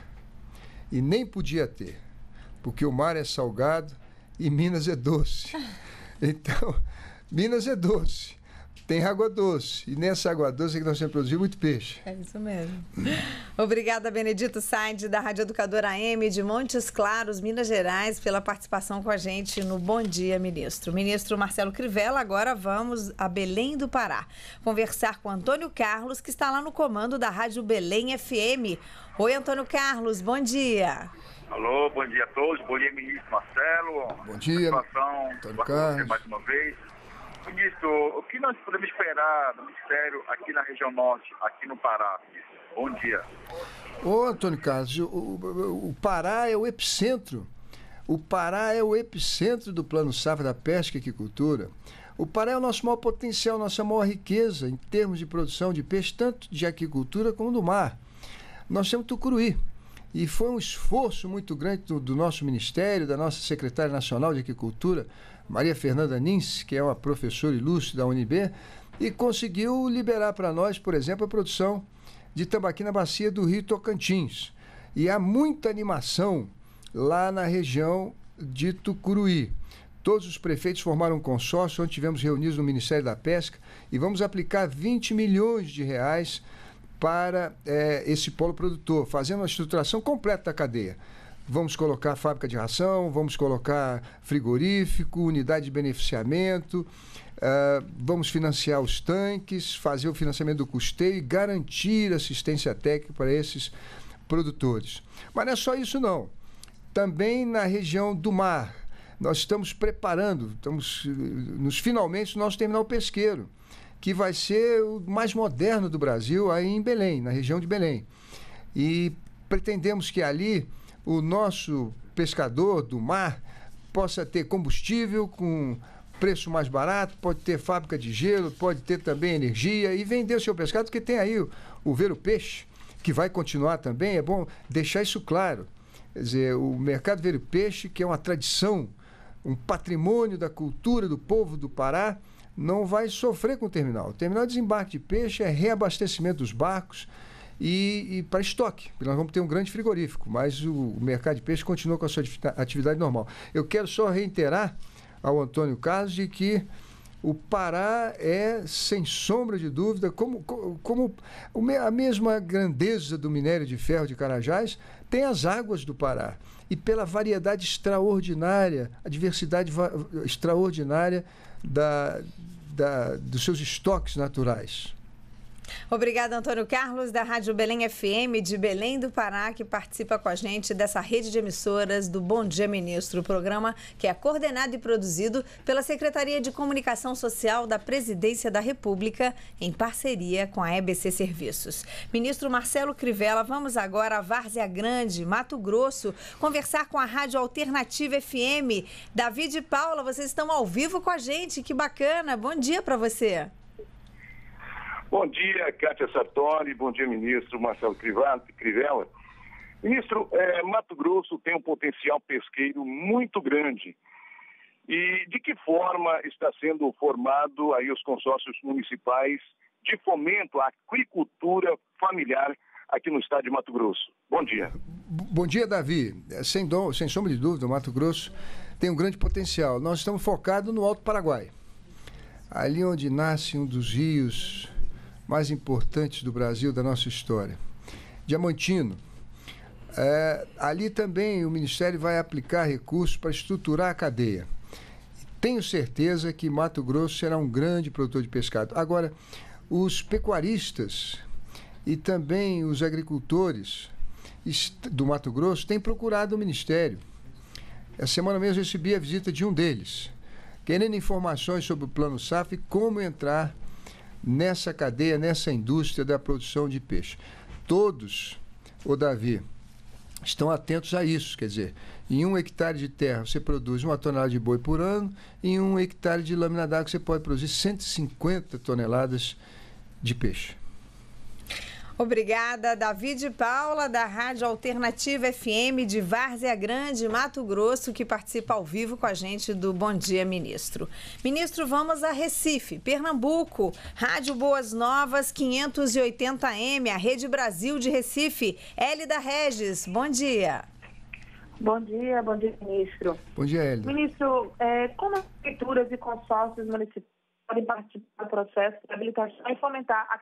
e nem podia ter, porque o mar é salgado e Minas é doce. Então, Minas é doce, tem água doce, e nessa água doce é que nós temos produzido muito peixe. É isso mesmo. Obrigada, Benedito Said, da Rádio Educadora A M de Montes Claros, Minas Gerais, pela participação com a gente no Bom Dia, Ministro. Ministro Marcelo Crivella, agora vamos a Belém do Pará, conversar com Antônio Carlos, que está lá no comando da Rádio Belém F M. Oi, Antônio Carlos, bom dia. Alô, bom dia a todos, bom dia, ministro Marcelo. Bom dia, Antônio Carlos. Mais uma vez. Ministro, o que nós podemos esperar do Ministério aqui na região norte, aqui no Pará? Bom dia. Ô, Antônio Carlos, o, o, o Pará é o epicentro. O Pará é o epicentro do Plano Safra da Pesca e Aquicultura. O Pará é o nosso maior potencial, nossa maior riqueza em termos de produção de peixe, tanto de aquicultura como do mar. Nós temos Tucuruí. E foi um esforço muito grande do, do nosso Ministério, da nossa Secretária Nacional de Aquicultura, Maria Fernanda Nins, que é uma professora ilustre da U N B, e conseguiu liberar para nós, por exemplo, a produção de tambaqui na bacia do Rio Tocantins. E há muita animação lá na região de Tucuruí. Todos os prefeitos formaram um consórcio, onde tivemos reunidos no Ministério da Pesca, e vamos aplicar vinte milhões de reais para é, esse polo produtor, fazendo uma estruturação completa da cadeia. Vamos colocar fábrica de ração, vamos colocar frigorífico, unidade de beneficiamento, uh, vamos financiar os tanques, fazer o financiamento do custeio e garantir assistência técnica para esses produtores. Mas não é só isso, não. Também na região do mar, nós estamos preparando, estamos nos finalmente do nosso terminal pesqueiro, que vai ser o mais moderno do Brasil, aí em Belém, na região de Belém. E pretendemos que ali o nosso pescador do mar possa ter combustível com preço mais barato, pode ter fábrica de gelo, pode ter também energia e vender o seu pescado, porque tem aí o, o Ver o Peixe, que vai continuar também. É bom deixar isso claro. Quer dizer, o mercado Ver o Peixe, que é uma tradição, um patrimônio da cultura do povo do Pará, não vai sofrer com o terminal. O terminal de desembarque de peixe é reabastecimento dos barcos e, e para estoque. Nós vamos ter um grande frigorífico, mas o, o mercado de peixe continua com a sua atividade normal. Eu quero só reiterar ao Antônio Carlos de que o Pará é, sem sombra de dúvida, como, como a mesma grandeza do minério de ferro de Carajás, tem as águas do Pará. E pela variedade extraordinária, a diversidade extraordinária da, da, dos seus estoques naturais. Obrigada, Antônio Carlos, da Rádio Belém F M de Belém do Pará, que participa com a gente dessa rede de emissoras do Bom Dia, Ministro, o programa que é coordenado e produzido pela Secretaria de Comunicação Social da Presidência da República, em parceria com a E B C Serviços. Ministro Marcelo Crivella, vamos agora a Várzea Grande, Mato Grosso, conversar com a Rádio Alternativa F M. David e Paula, vocês estão ao vivo com a gente, que bacana. Bom dia para você. Bom dia, Kátia Sartori. Bom dia, ministro Marcelo Crivella. Ministro, é, Mato Grosso tem um potencial pesqueiro muito grande. E de que forma está sendo formado aí os consórcios municipais de fomento à aquicultura familiar aqui no estado de Mato Grosso? Bom dia. Bom dia, Davi. Sem, dom, sem sombra de dúvida, o Mato Grosso tem um grande potencial. Nós estamos focados no Alto Paraguai. Ali onde nasce um dos rios mais importantes do Brasil, da nossa história. Diamantino. É, ali também o Ministério vai aplicar recursos para estruturar a cadeia. Tenho certeza que Mato Grosso será um grande produtor de pescado. Agora, os pecuaristas e também os agricultores do Mato Grosso têm procurado o Ministério. Essa semana mesmo eu recebi a visita de um deles, querendo informações sobre o Plano Safra e como entrar nessa cadeia, nessa indústria da produção de peixe. Todos, ô Davi, estão atentos a isso, quer dizer, em um hectare de terra você produz uma tonelada de boi por ano, em um hectare de lâmina d'água você pode produzir cento e cinquenta toneladas de peixe. Obrigada, Davi Paula, da Rádio Alternativa F M de Várzea Grande, Mato Grosso, que participa ao vivo com a gente do Bom Dia, Ministro. Ministro, vamos a Recife, Pernambuco, Rádio Boas Novas, quinhentos e oitenta M, a Rede Brasil de Recife. Hélida Regis, bom dia. Bom dia, bom dia, ministro. Bom dia, Hélida. Ministro, é, como as prefeituras e consórcios municipais podem participar do processo de habilitação e fomentar a...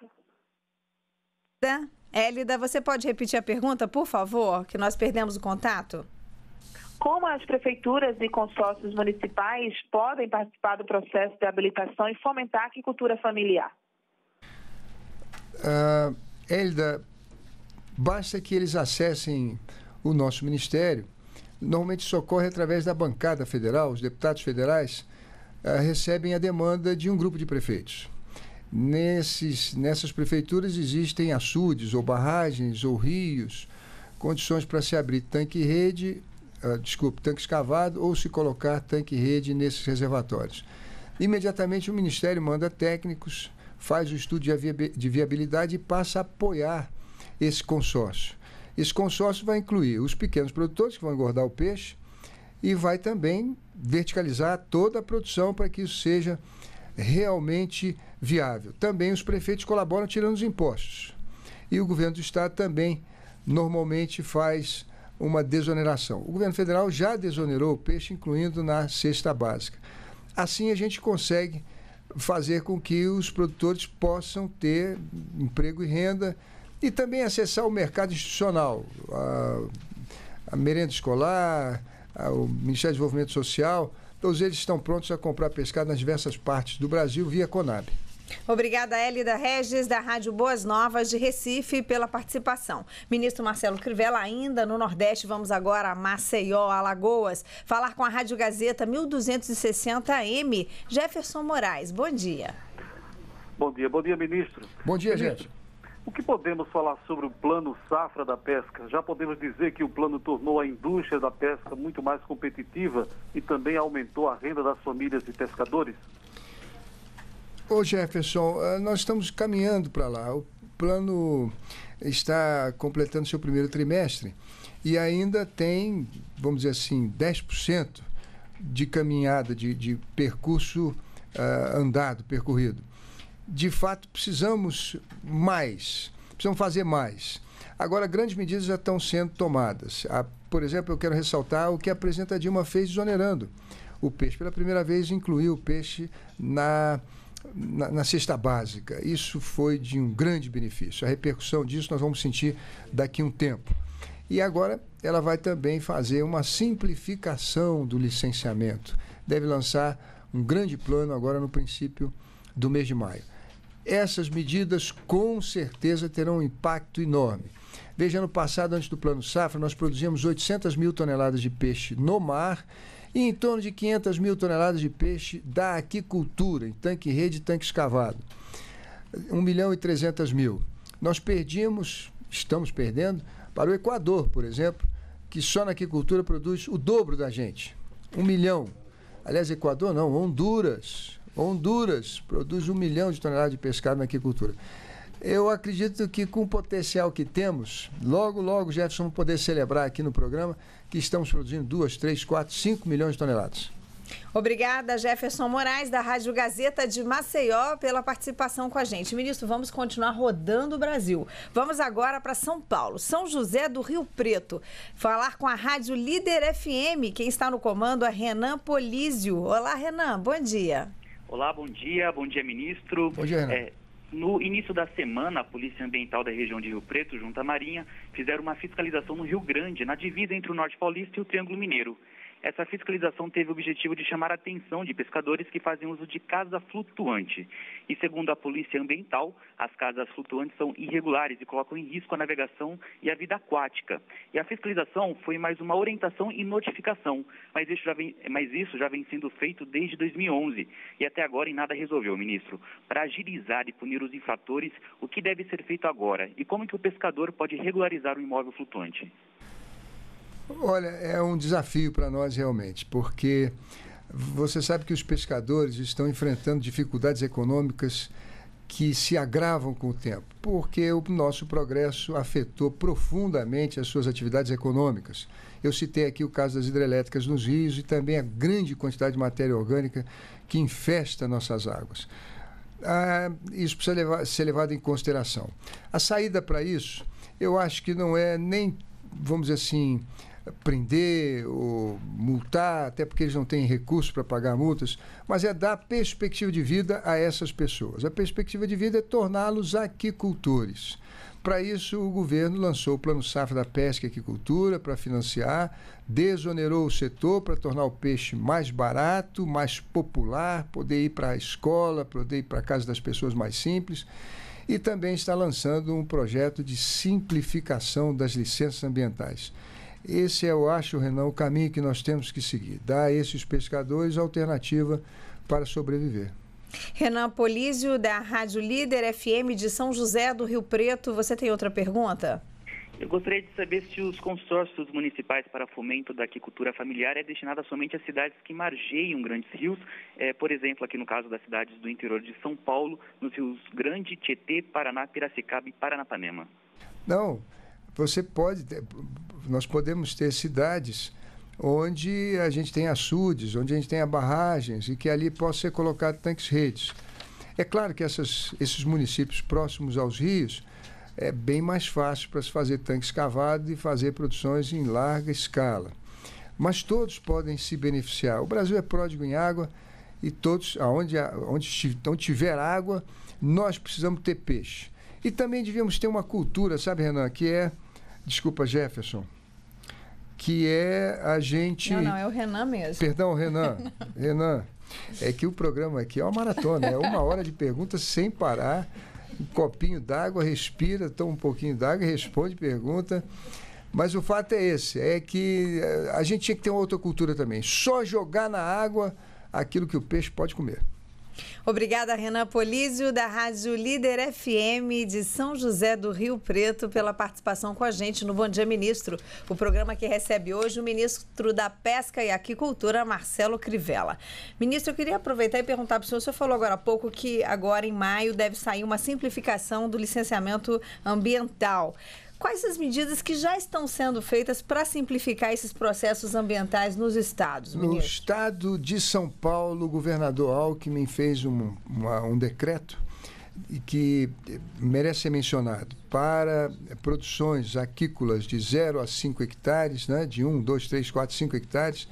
Hélida, você pode repetir a pergunta, por favor, que nós perdemos o contato? Como as prefeituras e consórcios municipais podem participar do processo de habilitação e fomentar a agricultura familiar? Uh, Hélida, basta que eles acessem o nosso ministério. Normalmente isso ocorre através da bancada federal. Os deputados federais uh, recebem a demanda de um grupo de prefeitos. Nesses, nessas prefeituras existem açudes ou barragens ou rios, condições para se abrir tanque-rede, uh, desculpe, tanque escavado ou se colocar tanque-rede nesses reservatórios. Imediatamente o Ministério manda técnicos, faz o estudo de viabilidade e passa a apoiar esse consórcio. Esse consórcio vai incluir os pequenos produtores que vão engordar o peixe e vai também verticalizar toda a produção para que isso seja realmente viável. Também os prefeitos colaboram tirando os impostos. E o governo do estado também normalmente faz uma desoneração. O governo federal já desonerou o peixe, incluindo na cesta básica. Assim a gente consegue fazer com que os produtores possam ter emprego e renda e também acessar o mercado institucional, a, a merenda escolar, a, o Ministério do Desenvolvimento Social. Todos eles estão prontos a comprar pescado nas diversas partes do Brasil via Conab. Obrigada, Hélida Regis, da Rádio Boas Novas de Recife, pela participação. Ministro Marcelo Crivella, ainda no Nordeste, vamos agora a Maceió, Alagoas, falar com a Rádio Gazeta mil duzentos e sessenta M, Jefferson Moraes. Bom dia. Bom dia, bom dia, ministro. Bom dia, ministro, gente. O que podemos falar sobre o Plano Safra da Pesca? Já podemos dizer que o plano tornou a indústria da pesca muito mais competitiva e também aumentou a renda das famílias e pescadores? Ô Jefferson, nós estamos caminhando para lá. O plano está completando seu primeiro trimestre e ainda tem, vamos dizer assim, dez por cento de caminhada, de, de percurso uh, andado, percorrido. De fato, precisamos mais, precisamos fazer mais. Agora, grandes medidas já estão sendo tomadas. A, por exemplo, eu quero ressaltar o que a presidenta Dilma fez desonerando o peixe. Pela primeira vez, incluiu o peixe na, na, na cesta básica. Isso foi de um grande benefício. A repercussão disso nós vamos sentir daqui a um tempo. E agora, ela vai também fazer uma simplificação do licenciamento. Deve lançar um grande plano agora no princípio do mês de maio. Essas medidas, com certeza, terão um impacto enorme. Veja, ano passado, antes do Plano Safra, nós produzíamos oitocentas mil toneladas de peixe no mar e em torno de quinhentas mil toneladas de peixe da aquicultura, em tanque-rede e tanque escavado. um milhão e trezentas mil. Nós perdimos, estamos perdendo, para o Equador, por exemplo, que só na aquicultura produz o dobro da gente. Um milhão. Aliás, Equador não, Honduras. Honduras produz um milhão de toneladas de pescado na aquicultura. Eu acredito que com o potencial que temos, logo, logo, Jefferson, vamos poder celebrar aqui no programa que estamos produzindo duas, três, quatro, cinco milhões de toneladas. Obrigada, Jefferson Moraes, da Rádio Gazeta de Maceió, pela participação com a gente. Ministro, vamos continuar rodando o Brasil. Vamos agora para São Paulo, São José do Rio Preto, falar com a Rádio Líder F M. Quem está no comando é Renan Polísio. Olá, Renan, bom dia. Olá, bom dia, bom dia, ministro. Bom dia, Renan. É, no início da semana, a Polícia Ambiental da região de Rio Preto, junto à Marinha, fizeram uma fiscalização no Rio Grande, na divisa entre o Norte Paulista e o Triângulo Mineiro. Essa fiscalização teve o objetivo de chamar a atenção de pescadores que fazem uso de casa flutuante. E segundo a Polícia Ambiental, as casas flutuantes são irregulares e colocam em risco a navegação e a vida aquática. E a fiscalização foi mais uma orientação e notificação, mas isso já vem, mas isso já vem sendo feito desde dois mil e onze e até agora em nada resolveu, ministro. Para agilizar e punir os infratores, o que deve ser feito agora e como que o pescador pode regularizar o imóvel flutuante? Olha, é um desafio para nós realmente, porque você sabe que os pescadores estão enfrentando dificuldades econômicas que se agravam com o tempo, porque o nosso progresso afetou profundamente as suas atividades econômicas. Eu citei aqui o caso das hidrelétricas nos rios e também a grande quantidade de matéria orgânica que infesta nossas águas. Ah, isso precisa levar, ser levado em consideração. A saída para isso, eu acho que não é nem, vamos dizer assim, prender ou multar, até porque eles não têm recursos para pagar multas, mas é dar perspectiva de vida a essas pessoas. A perspectiva de vida é torná-los aquicultores. Para isso, o governo lançou o Plano Safra da Pesca e Aquicultura para financiar, desonerou o setor para tornar o peixe mais barato, mais popular, poder ir para a escola, poder ir para a casa das pessoas mais simples, e também está lançando um projeto de simplificação das licenças ambientais. Esse é, eu acho, Renan, o caminho que nós temos que seguir. Dar a esses pescadores alternativa para sobreviver. Renan Polísio, da Rádio Líder F M de São José do Rio Preto. Você tem outra pergunta? Eu gostaria de saber se os consórcios municipais para fomento da aquicultura familiar é destinado somente a cidades que margeiam grandes rios, é, por exemplo, aqui no caso das cidades do interior de São Paulo, nos rios Grande, Tietê, Paraná, Piracicaba e Paranapanema. Não, você pode ter, nós podemos ter cidades onde a gente tem açudes, onde a gente tem barragens e que ali possa ser colocado tanques-redes. É claro que essas, esses municípios próximos aos rios é bem mais fácil para se fazer tanque escavado e fazer produções em larga escala. Mas todos podem se beneficiar. O Brasil é pródigo em água e todos, aonde, onde, onde tiver água, nós precisamos ter peixe. E também devíamos ter uma cultura, sabe, Renan, que é, desculpa, Jefferson, que é a gente... Não, não, é o Renan mesmo. Perdão, Renan. Renan, é que o programa aqui é uma maratona, é uma hora de perguntas sem parar, um copinho d'água, respira, toma um pouquinho d'água e responde pergunta. Mas o fato é esse, é que a gente tinha que ter uma outra cultura também. Só jogar na água aquilo que o peixe pode comer. Obrigada, Renan Polísio, da Rádio Líder F M de São José do Rio Preto, pela participação com a gente no Bom Dia Ministro, o programa que recebe hoje o ministro da Pesca e Aquicultura, Marcelo Crivella. Ministro, eu queria aproveitar e perguntar para o senhor, o senhor falou agora há pouco que agora em maio deve sair uma simplificação do licenciamento ambiental. Quais as medidas que já estão sendo feitas para simplificar esses processos ambientais nos estados, ministro? No estado de São Paulo, o governador Alckmin fez um, uma, um decreto que merece ser mencionado. Para produções aquícolas de zero a cinco hectares, né, de um, dois, três, quatro, cinco hectares,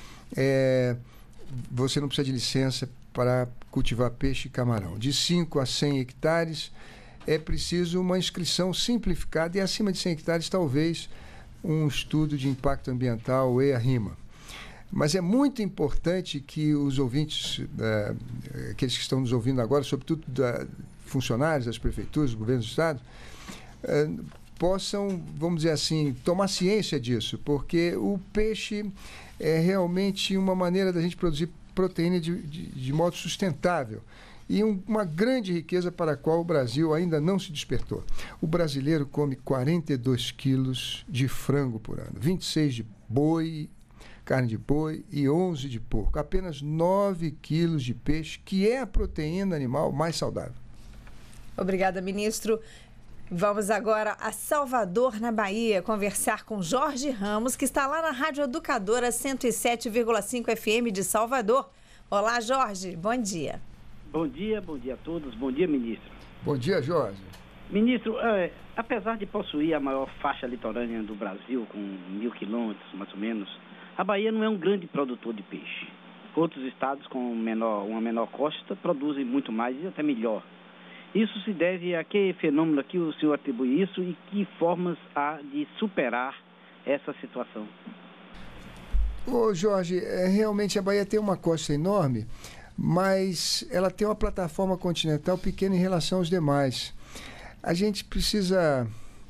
é, você não precisa de licença para cultivar peixe e camarão. De cinco a cem hectares, é preciso uma inscrição simplificada e, acima de cem hectares, talvez um estudo de impacto ambiental e a RIMA. Mas é muito importante que os ouvintes, eh, aqueles que estão nos ouvindo agora, sobretudo da, funcionários das prefeituras, do governo do estado, eh, possam, vamos dizer assim, tomar ciência disso, porque o peixe é realmente uma maneira da gente produzir proteína de, de, de modo sustentável. E um, uma grande riqueza para a qual o Brasil ainda não se despertou. O brasileiro come quarenta e dois quilos de frango por ano, vinte e seis de boi, carne de boi e onze de porco. Apenas nove quilos de peixe, que é a proteína animal mais saudável. Obrigada, ministro. Vamos agora a Salvador, na Bahia, conversar com Jorge Ramos, que está lá na Rádio Educadora cento e sete vírgula cinco F M de Salvador. Olá, Jorge. Bom dia. Bom dia, bom dia a todos. Bom dia, ministro. Bom dia, Jorge. Ministro, é, apesar de possuir a maior faixa litorânea do Brasil, com mil quilômetros, mais ou menos, a Bahia não é um grande produtor de peixe. Outros estados com menor, uma menor costa produzem muito mais e até melhor. Isso se deve a que fenômeno que o senhor atribui isso e que formas há de superar essa situação? Ô, Jorge, é, realmente a Bahia tem uma costa enorme, mas ela tem uma plataforma continental pequena em relação aos demais. A gente precisa,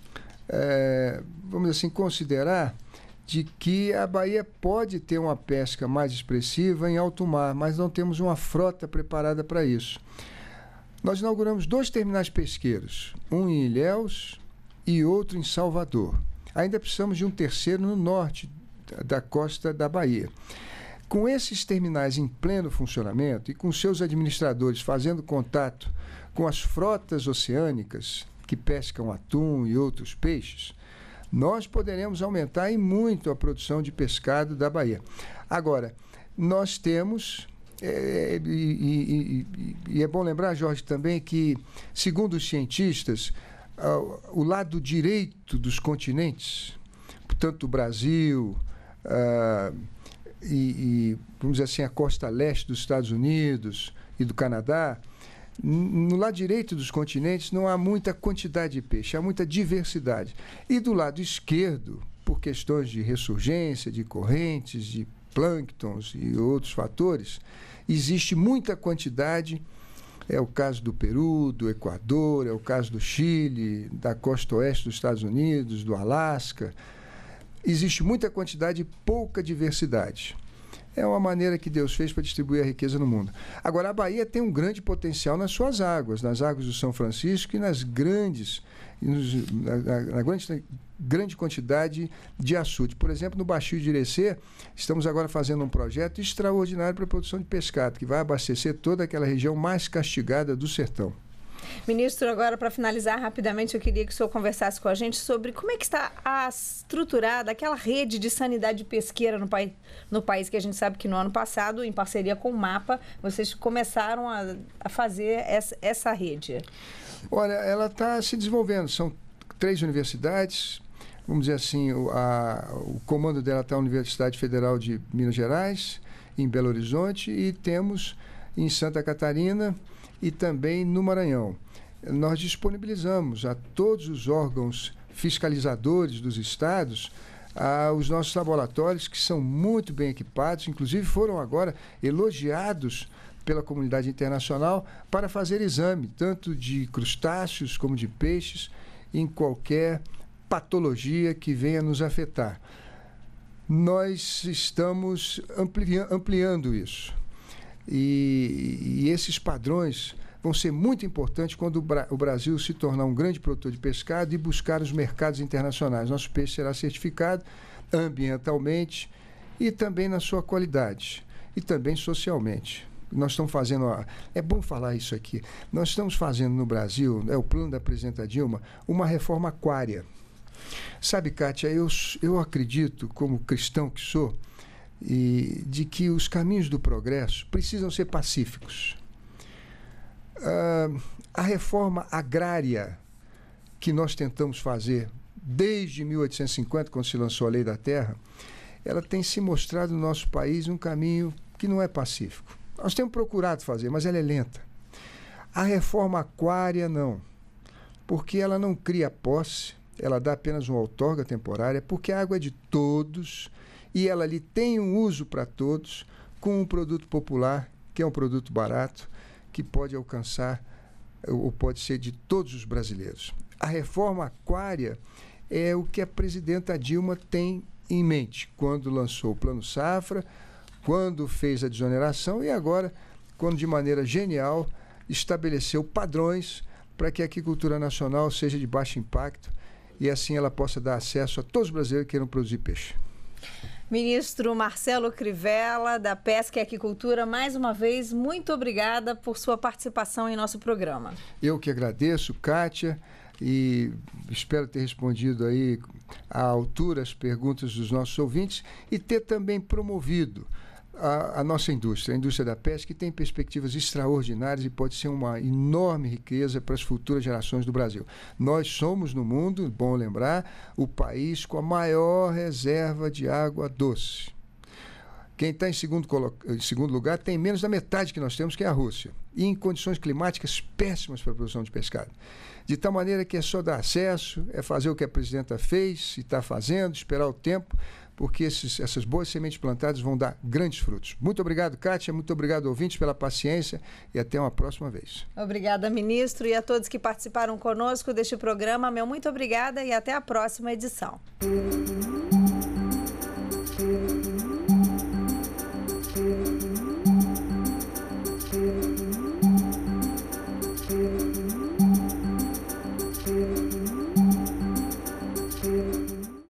é, vamos dizer assim, considerar de que a Bahia pode ter uma pesca mais expressiva em alto mar, mas não temos uma frota preparada para isso. Nós inauguramos dois terminais pesqueiros, um em Ilhéus e outro em Salvador. Ainda precisamos de um terceiro no norte da costa da Bahia. Com esses terminais em pleno funcionamento e com seus administradores fazendo contato com as frotas oceânicas que pescam atum e outros peixes, nós poderemos aumentar e muito a produção de pescado da Bahia. Agora, nós temos, é, e, e, e, e é bom lembrar, Jorge, também que, segundo os cientistas, uh, o lado direito dos continentes, portanto, o Brasil, uh, e, e, vamos dizer assim, a costa leste dos Estados Unidos e do Canadá, no lado direito dos continentes não há muita quantidade de peixe, há muita diversidade. E do lado esquerdo, por questões de ressurgência, de correntes, de plânctons e outros fatores, existe muita quantidade. É o caso do Peru, do Equador, é o caso do Chile, da costa oeste dos Estados Unidos, do Alasca. Existe muita quantidade e pouca diversidade. É uma maneira que Deus fez para distribuir a riqueza no mundo. Agora, a Bahia tem um grande potencial nas suas águas, nas águas do São Francisco e nas grandes, na, na, na grande, grande quantidade de açude. Por exemplo, no Baixio de Irecê, estamos agora fazendo um projeto extraordinário para a produção de pescado, que vai abastecer toda aquela região mais castigada do sertão. Ministro, agora para finalizar rapidamente, eu queria que o senhor conversasse com a gente sobre como é que está a estruturada aquela rede de sanidade pesqueira no, pai, no país, que a gente sabe que no ano passado, em parceria com o MAPA, vocês começaram a, a fazer essa, essa rede. Olha, ela está se desenvolvendo, são três universidades, vamos dizer assim, o, a, o comando dela está na Universidade Federal de Minas Gerais, em Belo Horizonte, e temos em Santa Catarina e também no Maranhão. Nós disponibilizamos a todos os órgãos fiscalizadores dos estados a, os nossos laboratórios, que são muito bem equipados, inclusive foram agora elogiados pela comunidade internacional para fazer exame, tanto de crustáceos como de peixes, em qualquer patologia que venha nos afetar. Nós estamos ampli- ampliando isso. E, e esses padrões vão ser muito importantes quando o, Bra- o Brasil se tornar um grande produtor de pescado e buscar os mercados internacionais. Nosso peixe será certificado ambientalmente e também na sua qualidade e também socialmente. Nós estamos fazendo, ó, é bom falar isso aqui, nós estamos fazendo no Brasil, é o plano da presidenta Dilma, uma reforma aquária. Sabe, Kátia, eu, eu acredito, como cristão que sou, e de que os caminhos do progresso precisam ser pacíficos. Uh, a reforma agrária que nós tentamos fazer desde mil oitocentos e cinquenta, quando se lançou a Lei da Terra, ela tem se mostrado no nosso país um caminho que não é pacífico. Nós temos procurado fazer, mas ela é lenta. A reforma aquária, não, porque ela não cria posse, ela dá apenas uma outorga temporária, porque a água é de todos e ela ali tem um uso para todos, com um produto popular, que é um produto barato, que pode alcançar, ou pode ser de todos os brasileiros. A reforma aquária é o que a presidenta Dilma tem em mente, quando lançou o Plano Safra, quando fez a desoneração e agora, quando de maneira genial, estabeleceu padrões para que a aquicultura nacional seja de baixo impacto e assim ela possa dar acesso a todos os brasileiros que queiram produzir peixe. Ministro Marcelo Crivella, da Pesca e Aquicultura, mais uma vez, muito obrigada por sua participação em nosso programa. Eu que agradeço, Kátia, e espero ter respondido aí à altura as perguntas dos nossos ouvintes e ter também promovido a, a nossa indústria, a indústria da pesca, que tem perspectivas extraordinárias e pode ser uma enorme riqueza para as futuras gerações do Brasil. Nós somos, no mundo, bom lembrar, o país com a maior reserva de água doce. Quem está em segundo, em segundo lugar tem menos da metade que nós temos, que é a Rússia, e em condições climáticas péssimas para a produção de pescado. De tal maneira que é só dar acesso, é fazer o que a presidenta fez e está fazendo, esperar o tempo, porque esses, essas boas sementes plantadas vão dar grandes frutos. Muito obrigado, Kátia, muito obrigado, ouvintes, pela paciência e até uma próxima vez. Obrigada, ministro, e a todos que participaram conosco deste programa, meu muito obrigada e até a próxima edição.